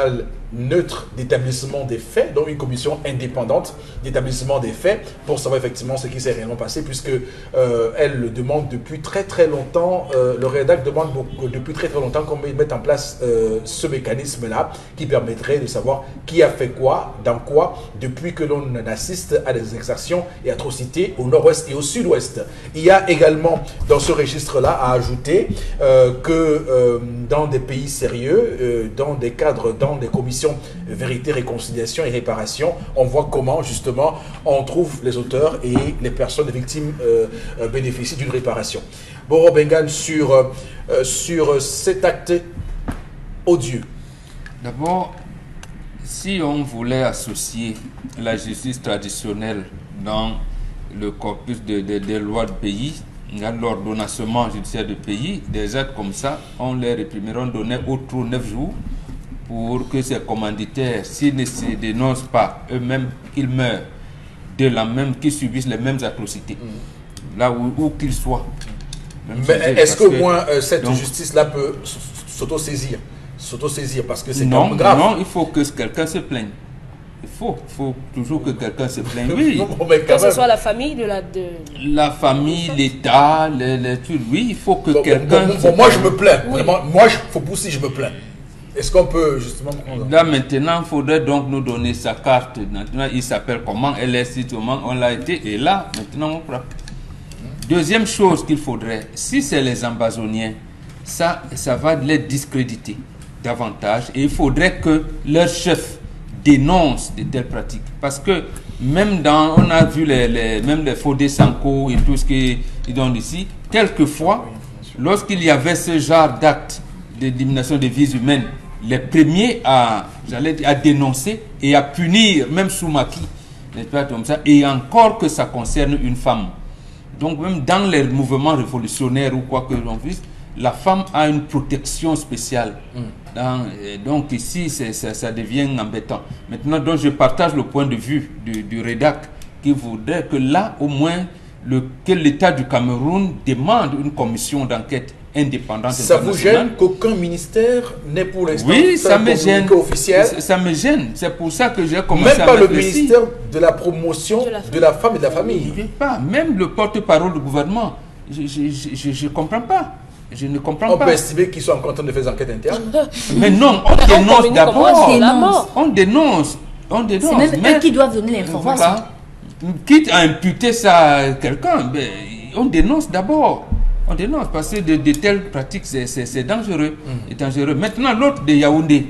neutre d'établissement des faits, donc une commission indépendante d'établissement des faits pour savoir effectivement ce qui s'est réellement passé, puisque euh, elle le demande depuis très très longtemps, euh, le rédac demande beaucoup, depuis très très longtemps qu'on mette en place euh, ce mécanisme-là qui permettrait de savoir qui a fait quoi, dans quoi, depuis que l'on assiste à des exactions et atrocités au nord-ouest et au sud-ouest. Il y a également dans ce registre-là à ajouter euh, que euh, dans des pays sérieux, euh, dans des cadres, dans des commissions vérité, réconciliation et réparation, on voit comment justement on trouve les auteurs et les personnes victimes euh, euh, bénéficient d'une réparation. Boro Bengan, sur, euh, sur cet acte odieux. D'abord, si on voulait associer la justice traditionnelle dans le corpus des de, de lois de pays, l'ordonnancement judiciaire de pays, des actes comme ça, on les réprimerait, on donnait au trop neuf jours pour que ces commanditaires, s'ils ne se dénoncent pas eux-mêmes, qu'ils meurent de la même, qu'ils subissent les mêmes atrocités, mmh. là où, où qu'ils soient. Même Mais est-ce qu'au moins euh, cette donc, justice-là peut s'auto-saisir, s'auto-saisir parce que c'est non, grave. Non, il faut que quelqu'un se plaigne. Il faut, il faut toujours que quelqu'un se plaigne. Oui. non, mais que ce soit la famille de la... De... La famille, l'État, les, les, oui, il faut que bon, quelqu'un... Bon, bon, bon, moi, je me plains. Oui. Vraiment, moi, il faut pousser, je me plains. Est-ce qu'on peut justement prendre... Là maintenant, il faudrait donc nous donner sa carte. Maintenant, il s'appelle comment, elle est comment, on l'a été, et là, maintenant on frappe. Deuxième chose qu'il faudrait, si c'est les ambazoniens, ça, ça va les discréditer davantage, et il faudrait que leur chef dénonce de telles pratiques. Parce que même dans, on a vu les, les, même les Fodé Sanko et tout ce qu'ils donnent ici, quelquefois, lorsqu'il y avait ce genre d'acte d'élimination des vies humaines, les premiers à, j'allais dire, à dénoncer et à punir, même Soumaki, n'est-ce pas comme ça, et encore que ça concerne une femme. Donc même dans les mouvements révolutionnaires ou quoi que l'on puisse, la femme a une protection spéciale. Mm. Dans, donc ici, ça, ça devient embêtant. Maintenant, donc, je partage le point de vue du, du rédac qui voudrait que là, au moins, le, que l'État du Cameroun demande une commission d'enquête indépendante. Ça vous gêne qu'aucun ministère n'ait pour l'instant oui, ça me gêne. Officiel. Ça, ça me gêne. C'est pour ça que j'ai commencé même à pas le réfléchir. ministère de la promotion de la, de la femme et de la famille. Pas. Même le porte-parole du gouvernement. Je ne comprends pas. Je ne comprends on pas. On peut estimer qu'ils sont en train de faire des enquêtes internes. Mais non, on dénonce d'abord. On dénonce. On dénonce. C'est même eux qui doivent donner l'information. Voilà. Quitte à imputer ça à quelqu'un, on dénonce d'abord. On dénonce parce que de, de telles pratiques, c'est dangereux. Mm. dangereux. Maintenant, l'autre de Yaoundé,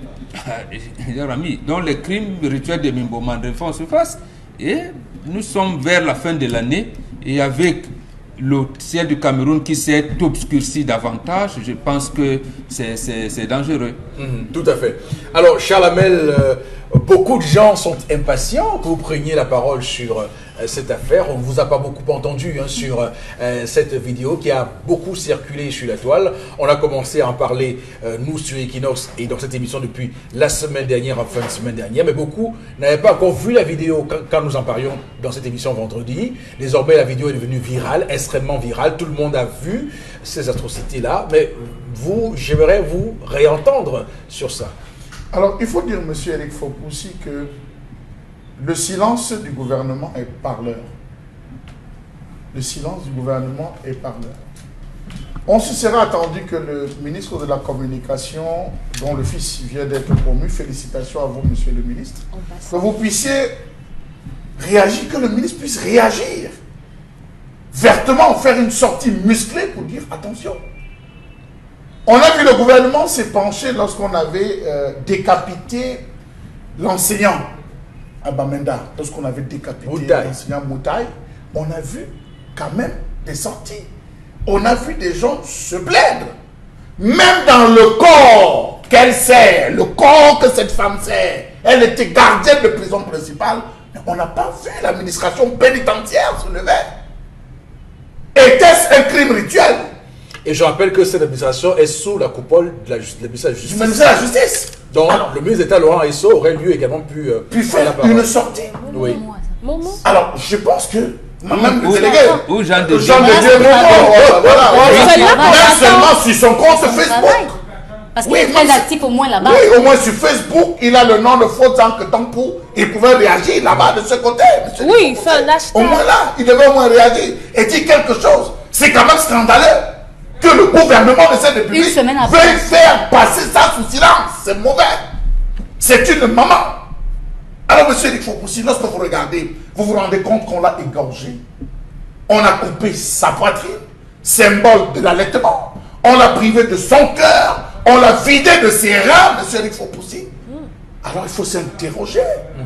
dont les crimes rituels de Mimbo-Mandré font surface, et nous sommes vers la fin de l'année, et avec le ciel du Cameroun qui s'est obscurci davantage, je pense que c'est dangereux. Mm, tout à fait. Alors, Charles Hamel, euh, beaucoup de gens sont impatients que vous preniez la parole sur euh, cette affaire. On ne vous a pas beaucoup entendu hein, sur euh, cette vidéo qui a beaucoup circulé sur la toile. On a commencé à en parler, euh, nous, sur Equinox et dans cette émission depuis la semaine dernière, en fin de semaine dernière. Mais beaucoup n'avaient pas encore vu la vidéo quand, quand nous en parlions dans cette émission vendredi. Désormais, la vidéo est devenue virale, extrêmement virale. Tout le monde a vu ces atrocités-là. Mais vous, j'aimerais vous réentendre sur ça. Alors, il faut dire, M. Eric Fopoussi, que le silence du gouvernement est parleur. Le silence du gouvernement est parleur. On se serait attendu que le ministre de la Communication, dont le fils vient d'être promu, félicitations à vous, M. le ministre, que vous puissiez réagir, que le ministre puisse réagir vertement, faire une sortie musclée pour dire attention. On a vu le gouvernement s'est penché lorsqu'on avait euh, décapité l'enseignant à Bamenda, lorsqu'on avait décapité l'enseignant Moutaï. On a vu quand même des sorties. On a vu des gens se plaindre. Même dans le corps qu'elle sert, le corps que cette femme sert, elle était gardienne de prison principale, mais on n'a pas vu l'administration pénitentiaire se lever. Était-ce un crime rituel? Et je rappelle que cette administration est sous la coupole de la justice. Du ministère de la Justice. Donc, alors, le ministre d'État Laurent Esso aurait lui également pu, euh, pu faire une sortie. Oui. Alors, je pense que même le ou, délégué, ou Jean de Jean de Dieu, voilà, même seulement sur son compte Facebook. Parce qu'il Oui, est très moi, actif au moins là-bas. Oui, au moins sur Facebook, il a le nom de Faux Tank Tankou. Il pouvait réagir là-bas de ce côté. monsieur Oui, Nico il fait un Poussy. hashtag. Au moins là, il devait au moins réagir et dire quelque chose. C'est quand même scandaleux que le gouvernement de cette République Une semaine après. veuille faire passer ça sous silence. C'est mauvais. C'est une maman. Alors, monsieur Eric Fopoussi, lorsque vous regardez, vous vous rendez compte qu'on l'a égorgé. On a coupé sa poitrine, symbole de l'allaitement. On l'a privé de son cœur. On l'a vidé de ses reins, monsieur Eric Fopoussi. Alors, il faut s'interroger.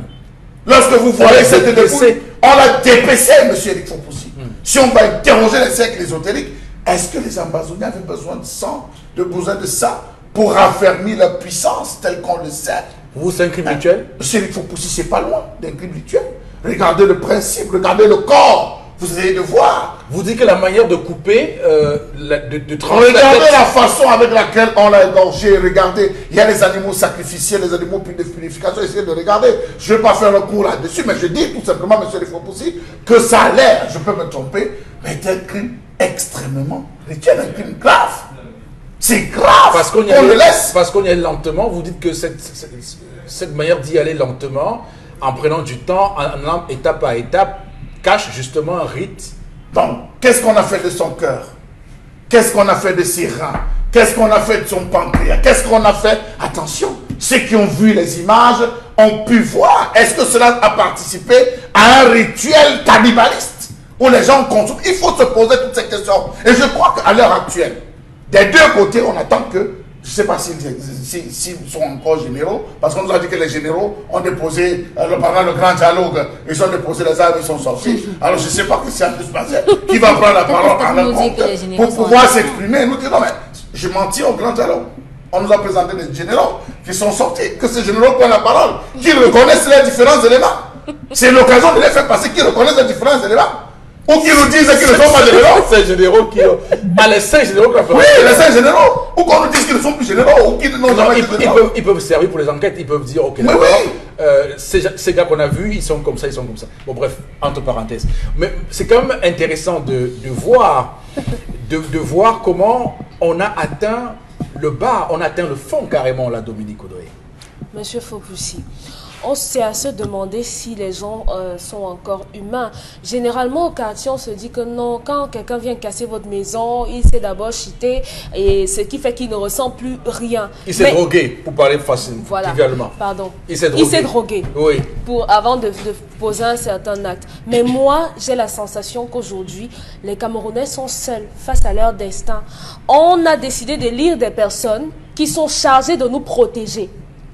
Lorsque vous voyez cette dépouille, on l'a dépecé, monsieur Eric Fopoussi. Si on va interroger les cercles ésotériques, est-ce que les Amazoniens avaient besoin de sang, de besoin de ça, pour raffermir la puissance telle qu'on le sait? Vous, c'est un crime rituel? Monsieur Eric Fopoussi, c'est pas loin d'un crime rituel. Regardez le principe, regardez le corps. Vous allez de voir. Vous dites que la manière de couper, euh, la- de, de trancher la Regardez tête- la façon avec laquelle on l'a égorgé. Regardez, il y a les animaux sacrificiels, les animaux de purification. Essayez de regarder. Je ne vais pas faire le cours là-dessus, mais je dis tout simplement, monsieur Eric Fopoussi, que ça a l'air, je peux me tromper, mais c'est un crime extrêmement rituel, un crime grave. C'est grave. Parce qu'on y, on le allait- laisse. parce qu'on y allait lentement, vous dites que cette, cette, cette manière d'y aller lentement, en prenant du temps, en allant étape à étape, cache justement un rite. Donc, qu'est-ce qu'on a fait de son cœur? Qu'est-ce qu'on a fait de ses reins? Qu'est-ce qu'on a fait de son pancréas? Qu'est-ce qu'on a fait? Attention, ceux qui ont vu les images ont pu voir. Est-ce que cela a participé à un rituel cannibaliste où les gens consomment? Il faut se poser toutes ces questions. Et je crois qu'à l'heure actuelle, des deux côtés, on attend que, je ne sais pas s'ils s'ils- s'ils sont encore généraux, parce qu'on nous a dit que les généraux ont déposé, euh, le- pendant le grand dialogue, ils ont déposé les armes, ils sont sortis. Alors je ne sais pas ce qui s'est passé. Qui va prendre la parole en Peut-être nous leur dire compte que les généraux pour sont pouvoir en- s'exprimer et nous dire non mais je mentis au grand dialogue. On nous a présenté des généraux qui sont sortis, que ces généraux prennent la parole, qu'ils reconnaissent les différents éléments. C'est l'occasion de les faire passer, qu'ils reconnaissent les différents éléments. Ou qu'ils nous disent qu'ils ne sont pas généraux. C'est généraux qui ont... Ah, les cinq généraux qui ont fait- Oui, les cinq généraux. Ou qu'on nous dise qu'ils ne sont plus généraux, ou qu'ils n'ont Non, jamais ils, été ils généraux. peuvent, ils peuvent servir pour les enquêtes, ils peuvent dire, ok, Mais d'accord, oui. euh, ces, ces gars qu'on a vus, ils sont comme ça, ils sont comme ça. Bon, bref, entre parenthèses. Mais c'est quand même intéressant de, de voir, de, de voir comment on a atteint le bas, on a atteint le fond carrément, là, Dominique Audrey. Monsieur Fopoussi, on s'est à se demander si les gens euh, sont encore humains. Généralement, au quartier, on se dit que non, quand quelqu'un vient casser votre maison, il s'est d'abord cheaté, et ce qui fait qu'il ne ressent plus rien. Il s'est Mais- drogué, pour parler facilement, Voilà, trivialement. pardon. Il s'est drogué. Il s'est drogué. Oui. Pour, avant de, de poser un certain acte. Mais moi, j'ai la sensation qu'aujourd'hui, les Camerounais sont seuls face à leur destin. On a décidé de lire des personnes qui sont chargées de nous protéger.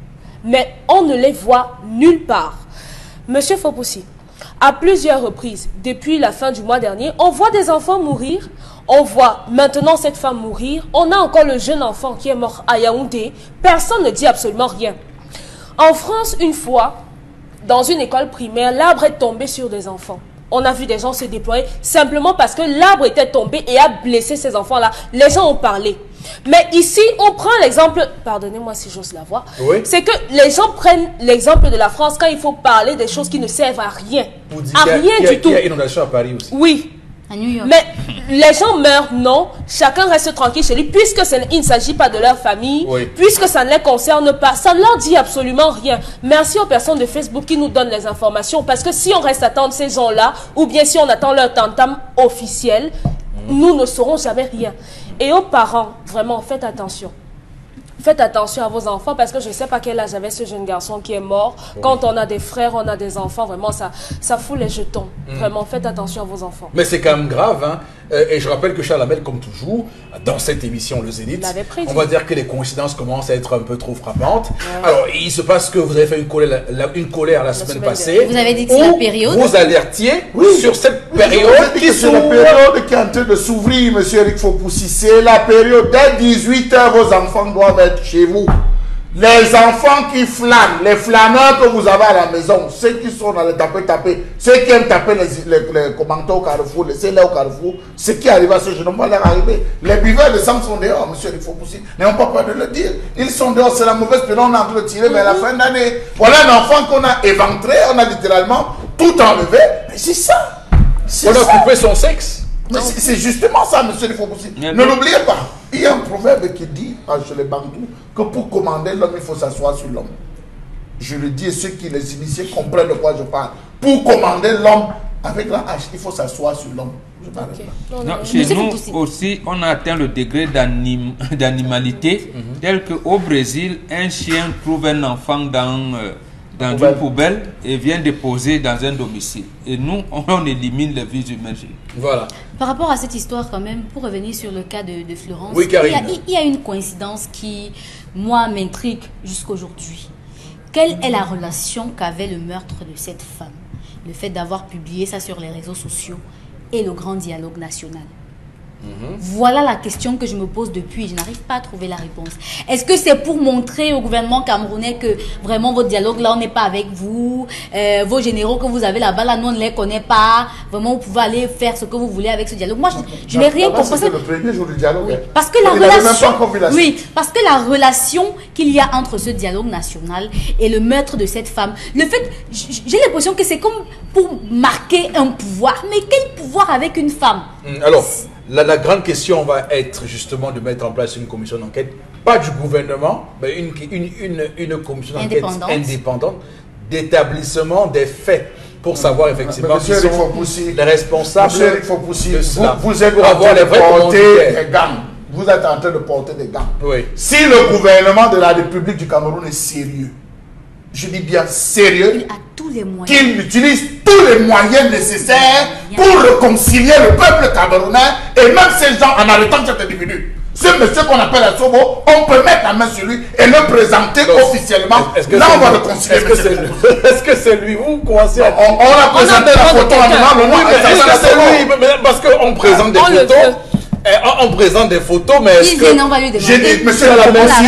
Mais on ne les voit nulle part. Monsieur Fopoussi, à plusieurs reprises, depuis la fin du mois dernier, on voit des enfants mourir. On voit maintenant cette femme mourir. On a encore le jeune enfant qui est mort à Yaoundé. Personne ne dit absolument rien. En France, une fois, dans une école primaire, l'arbre est tombé sur des enfants. On a vu des gens se déployer simplement parce que l'arbre était tombé et a blessé ces enfants-là. Les gens ont parlé. Mais ici, on prend l'exemple, pardonnez-moi si j'ose la voir, Oui. c'est que les gens prennent l'exemple de la France quand il faut parler des choses qui ne servent à rien. Vous dites À qu'il y a- rien qu'il y a- du tout. qu'il y a inondation à Paris aussi. Oui. À New York. Mais les gens meurent, non. Chacun reste tranquille chez lui, puisque ce n- il ne s'agit pas de leur famille, Oui. puisque ça ne les concerne pas. Ça ne leur dit absolument rien. Merci aux personnes de Facebook qui nous donnent les informations, parce que si on reste à attendre ces gens-là, ou bien si on attend leur tam-tam officiel, nous ne saurons jamais rien. Et aux parents, vraiment, faites attention. Faites attention à vos enfants, parce que je ne sais pas quel âge avait ce jeune garçon qui est mort. Quand on a des frères, on a des enfants, vraiment, ça, ça fout les jetons. Vraiment, faites attention à vos enfants. Mais c'est quand même grave, hein. Euh, et je rappelle que Charles Hamel, comme toujours, dans cette émission Le Zénith, l'avait prédit. on va dire que les coïncidences commencent à être un peu trop frappantes. Alors, il se passe que vous avez fait une colère la, la- une colère la, semaine semaine passée. Vous avez dit que c'est où la période. Vous alertiez Oui. sur cette Oui, période je vous ai dit qui que c'est la s'ouvre. période qui est en train de s'ouvrir, monsieur Eric Fopoussi. C'est la période, dès dix-huit heures, vos enfants doivent être chez vous. Les enfants qui flânent, les flâneurs que vous avez à la maison, ceux qui sont dans le taper-taper, ceux qui aiment taper les, les, les commentaires au carrefour, laissez-les au carrefour, ce qui arrive à ce jeune homme va leur arriver. Les buveurs de sang sont dehors, monsieur Eric Fopoussi. N'ayons pas peur de le dire. Ils sont dehors, c'est la mauvaise période, on est en train de tirer vers la fin d'année. Voilà un enfant qu'on a éventré, on a littéralement tout enlevé. Mais c'est ça. C'est On a ça. coupé son sexe. Mais c'est c'est justement ça, monsieur Eric Fopoussi. Mais Ne bon. l'oubliez pas. Il y a un proverbe qui dit, chez les Bantous, que pour commander l'homme, il faut s'asseoir sur l'homme. Je le dis et ceux qui les initiés comprennent de quoi je parle. Pour commander l'homme, avec la hache, il faut s'asseoir sur l'homme. Okay. Non, non, chez nous aussi, on a atteint le degré d'anim, d'animalité, mm-hmm. tel qu'au Brésil, un chien trouve un enfant dans, euh, dans une poubelle. poubelle et vient déposer dans un domicile. Et nous, on, on élimine les vies humaines. Voilà. Par rapport à cette histoire, quand même, pour revenir sur le cas de, de Florence, oui, il, y a, il y a une coïncidence qui, moi, m'intrigue jusqu'aujourd'hui. Quelle est la relation qu'avait le meurtre de cette femme? Le fait d'avoir publié ça sur les réseaux sociaux et le grand dialogue national. Mm-hmm. Voilà la question que je me pose depuis. Je n'arrive pas à trouver la réponse. Est-ce que c'est pour montrer au gouvernement camerounais que vraiment votre dialogue là, on n'est pas avec vous, euh, vos généraux que vous avez là-bas, là, nous on ne les connaît pas. Vraiment, vous pouvez aller faire ce que vous voulez avec ce dialogue. Moi, je n'ai rien compris. C'était le premier jour du dialogue. Oui, parce que la relation, oui, parce que la relation qu'il y a entre ce dialogue national et le meurtre de cette femme, le fait, j'ai l'impression que c'est comme pour marquer un pouvoir. Mais quel pouvoir avec une femme? Alors. La, la grande question va être justement de mettre en place une commission d'enquête, pas du gouvernement, mais une, une, une, une commission d'enquête indépendante, indépendante d'établissement des faits pour savoir effectivement qui sont Fopoussi, les responsables Monsieur Eric Fopoussi, de cela. Vous, vous êtes pour en avoir train les de porter des gants. Vous êtes en train de porter des gants. Oui. Si le gouvernement de la République du Cameroun est sérieux, je dis bien sérieux, il a tous les moyens. Qu'il utilise tous les moyens nécessaires pour réconcilier le peuple camerounais et même ces gens en arrêtant cet individu. Ce monsieur qu'on appelle Assobo, on peut mettre la main sur lui et le présenter donc, officiellement. Est-ce que là, on va lui, réconcilier. Est-ce que c'est lui? Est-ce que c'est lui? Vous commencez à... On, on a présenté on a la photo en disant le nom. Est-ce que c'est lui? Parce qu'on présente des photos. On présente des photos, mais est-ce que... J'ai dit, monsieur la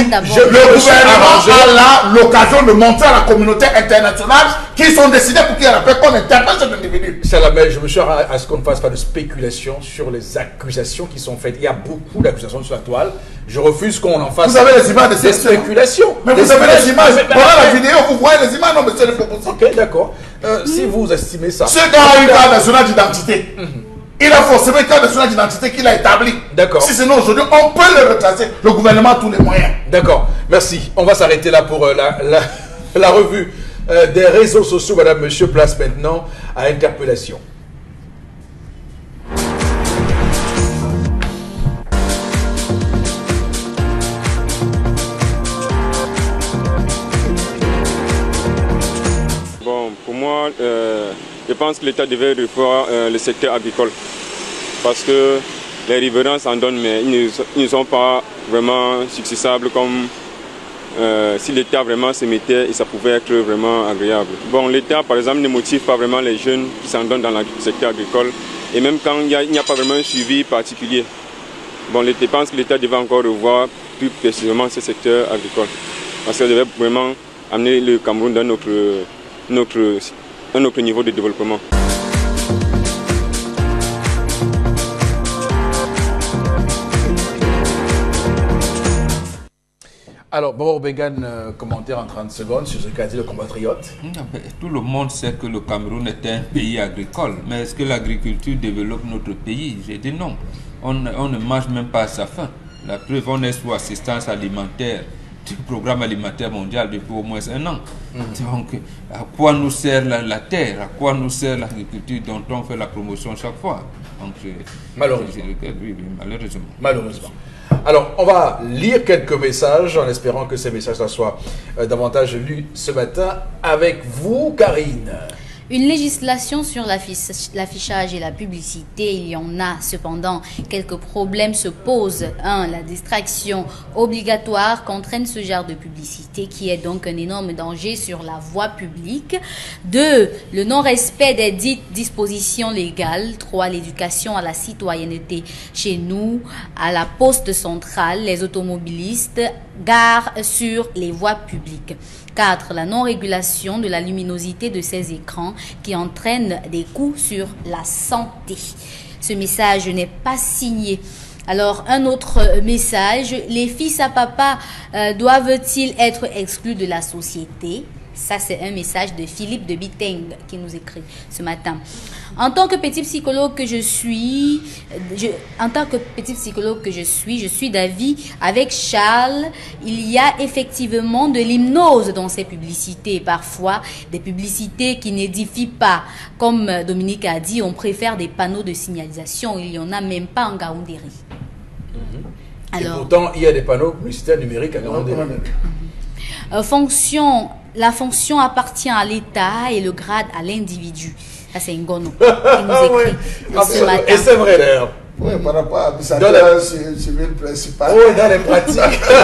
le gouvernement a là l'occasion de montrer à la communauté internationale qu'ils sont décidés pour qu'il y ait la paix qu'on interpelle cet individu. Salamel, je me suis à, à ce qu'on ne fasse pas de spéculation sur les accusations qui sont faites. Il y a beaucoup d'accusations sur la toile. Je refuse qu'on en fasse. Vous avez les images de ces spéculations. Mais vous avez les images. Voilà la vidéo, vous voyez les images. Non, monsieur le Fopoussi. Ok, d'accord. Euh, mm. Si vous estimez ça. Ce gars a une carte nationale d'identité. Mm-hmm. Il a forcément une carte nationale d'identité qu'il a établie. D'accord. Si sinon aujourd'hui, on peut le retracer. Le gouvernement a tous les moyens. D'accord. Merci. On va s'arrêter là pour euh, la, la, la revue euh, des réseaux sociaux. Madame, monsieur, place maintenant à interpellation. Bon, pour moi, euh, je pense que l'État devait revoir euh, le secteur agricole. Parce que les riverains s'en donnent, mais ils ne, ils ne sont pas vraiment successables comme euh, si l'État vraiment se mettait et ça pouvait être vraiment agréable. Bon, l'État, par exemple, ne motive pas vraiment les jeunes qui s'en donnent dans le secteur agricole. Et même quand il n'y a, a pas vraiment un suivi particulier. Bon, je pense que l'État devait encore revoir plus précisément ce secteur agricole. Parce qu'il devait vraiment amener le Cameroun dans notre, notre, un autre niveau de développement. Alors, Bobo Bengan, euh, commentaire en trente secondes sur ce qu'a dit le compatriote. Tout le monde sait que le Cameroun est un pays agricole, mais est-ce que l'agriculture développe notre pays? J'ai dit non. On, on ne mange même pas à sa faim. La preuve, on est sous assistance alimentaire du programme alimentaire mondial depuis au moins un an. Mmh. Donc, à quoi nous sert la, la terre? À quoi nous sert l'agriculture dont on fait la promotion chaque fois? Donc, malheureusement. Je, oui, oui, malheureusement. Malheureusement. Alors, on va lire quelques messages en espérant que ces messages-là soient euh, davantage lus ce matin avec vous, Karine. Une législation sur l'affichage et la publicité, il y en a. Cependant, quelques problèmes se posent. Un, la distraction obligatoire qu'entraîne ce genre de publicité qui est donc un énorme danger sur la voie publique. Deux, le non-respect des dites dispositions légales. Trois, l'éducation à la citoyenneté. Chez nous, à la poste centrale, les automobilistes garent sur les voies publiques. quatre. La non-régulation de la luminosité de ces écrans qui entraîne des coûts sur la santé. Ce message n'est pas signé. Alors, un autre message, les fils à papa euh, doivent-ils être exclus de la société? Ça, c'est un message de Philippe de Biteng qui nous écrit ce matin. En tant que petit psychologue que je suis, je, en tant que petit psychologue que je suis, je suis d'avis avec Charles. Il y a effectivement de l'hypnose dans ces publicités. Parfois, des publicités qui n'édifient pas. Comme Dominique a dit, on préfère des panneaux de signalisation. Il n'y en a même pas en Gaoundéry. Mm-hmm. Alors, et pourtant, il y a des panneaux publicitaires numériques à Gaoundéry. Euh, fonction, la fonction appartient à l'État et le grade à l'individu. Ça, c'est Ngono qui nous écrit oui. ce matin. Et c'est vrai d'ailleurs. Oui, par rapport à l'administrateur civil principal. Oui, dans les pratiques.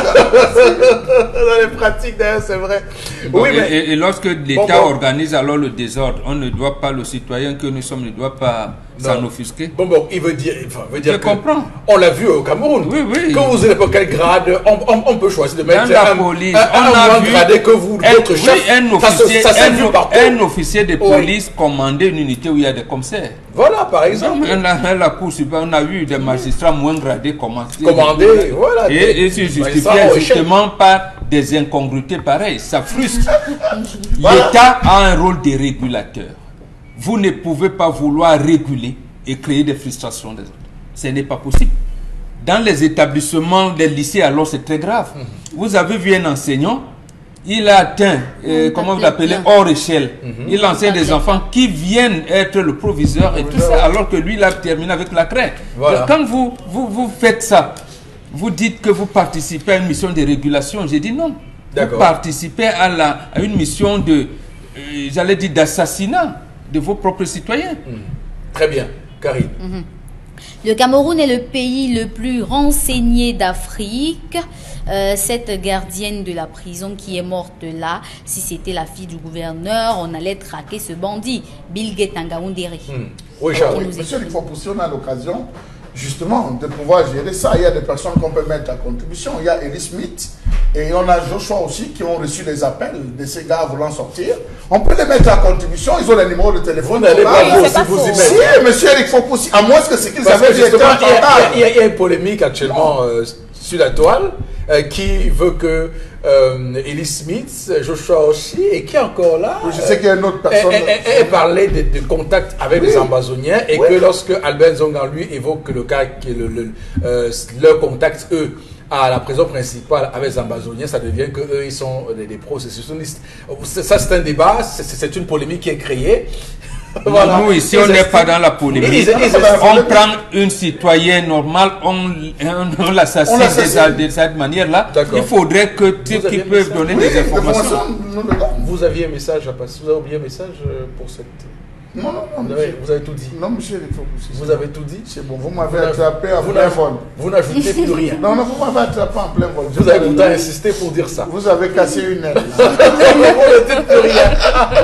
Dans les pratiques, d'ailleurs, c'est vrai. Bon, oui, et, mais... et, et lorsque l'État bon, bon. organise alors le désordre, on ne doit pas, le citoyen que nous sommes, ne doit pas s'en offusquer. Bon, bon, il veut dire, enfin, veut dire Je que comprends. On l'a vu au Cameroun. Oui, oui. Quand vous êtes pour quel grade, on, on, on peut choisir de mettre dans la un, police, un, on un a moins vu gradé que vous, un, d'autres oui, chefs. un officier, ça, ça un, vu partout. un officier de police oui. commandait une unité où il y a des commissaires. Voilà, par exemple. Dans la, dans la cour suprême, on a vu des magistrats moins gradés commander. Commander, voilà. Et, et se justifier justement par des incongruités pareilles. Ça frustre. Voilà. L'État a un rôle de régulateur. Vous ne pouvez pas vouloir réguler et créer des frustrations des autres. Ce n'est pas possible. Dans les établissements, les lycées, alors c'est très grave. Mm-hmm. Vous avez vu un enseignant, il a atteint, euh, mmh, comment vous l'appelez, hors échelle. Mm-hmm. Il enseigne des enfants qui viennent être le proviseur et tout ça, alors que lui, il a terminé avec la craie. Voilà. Quand vous, vous, vous faites ça, vous dites que vous participez à une mission de régulation. J'ai dit non. Vous participez à, la, à une mission de, euh, j'allais dire, d'assassinat de vos propres citoyens. Mmh. Très bien. Karine. Mmh. Le Cameroun est le pays le plus renseigné d'Afrique. Euh, cette gardienne de la prison qui est morte là, si c'était la fille du gouverneur, on allait traquer ce bandit, Bilguet Ngaoundéry. Mmh. Oui, Charles. Oui, monsieur, il faut pousser, on a l'occasion justement de pouvoir gérer ça. Il y a des personnes qu'on peut mettre à contribution. Il y a Eli Smith et on a Joshua aussi qui ont reçu des appels de ces gars voulant sortir. On peut les mettre à contribution. Ils ont les numéros de téléphone. Vous n'allez pas vous, si vous y mettez. Si, monsieur Eric Fopoussi, à moins que c'est qu'ils avaient été entendus. Il y a une polémique actuellement euh, sur la toile euh, qui veut que euh, Eli Smith, Joshua aussi, et qui est encore là. Oui, je sais qu'il y a une autre personne. Elle parlait de, de contact avec oui. les Ambazoniens et oui. que lorsque Albert Zongan lui évoque le cas, le, le, euh, leur contact, eux, à la prison principale avec les Ambazoniens, ça devient qu'eux, ils sont des, des processionnistes. Ça, c'est un débat, c'est une polémique qui est créée. Voilà. Nous, ici, on n'est pas dans la polémique. Ils, ils, ils, on prend une citoyenne normale, on, on, on l'assassine de cette manière-là. Il faudrait que ceux qui peuvent donner oui, des informations. Vous aviez un message à passer. Vous avez oublié un message pour cette... Non, non, non. Vous avez, vous avez tout dit. Non, monsieur, il faut que vous avez tout dit. C'est bon, vous m'avez attrapé en plein vol. Vous n'ajoutez plus rien. Non, non, vous m'avez attrapé en plein vol. Vous avez pourtant insisté pour dire ça. Vous avez cassé une aile. Vous n'avez plus rien.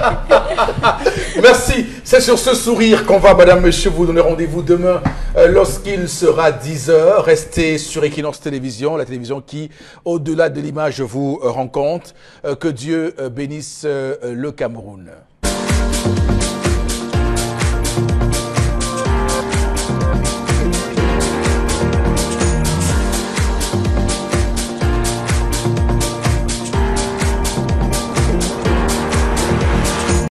Merci. C'est sur ce sourire qu'on va, madame, monsieur, vous donner rendez-vous demain euh, lorsqu'il sera dix heures. Restez sur Equinox Télévision, la télévision qui, au-delà de l'image, vous euh, rencontre. Euh, que Dieu euh, bénisse euh, le Cameroun.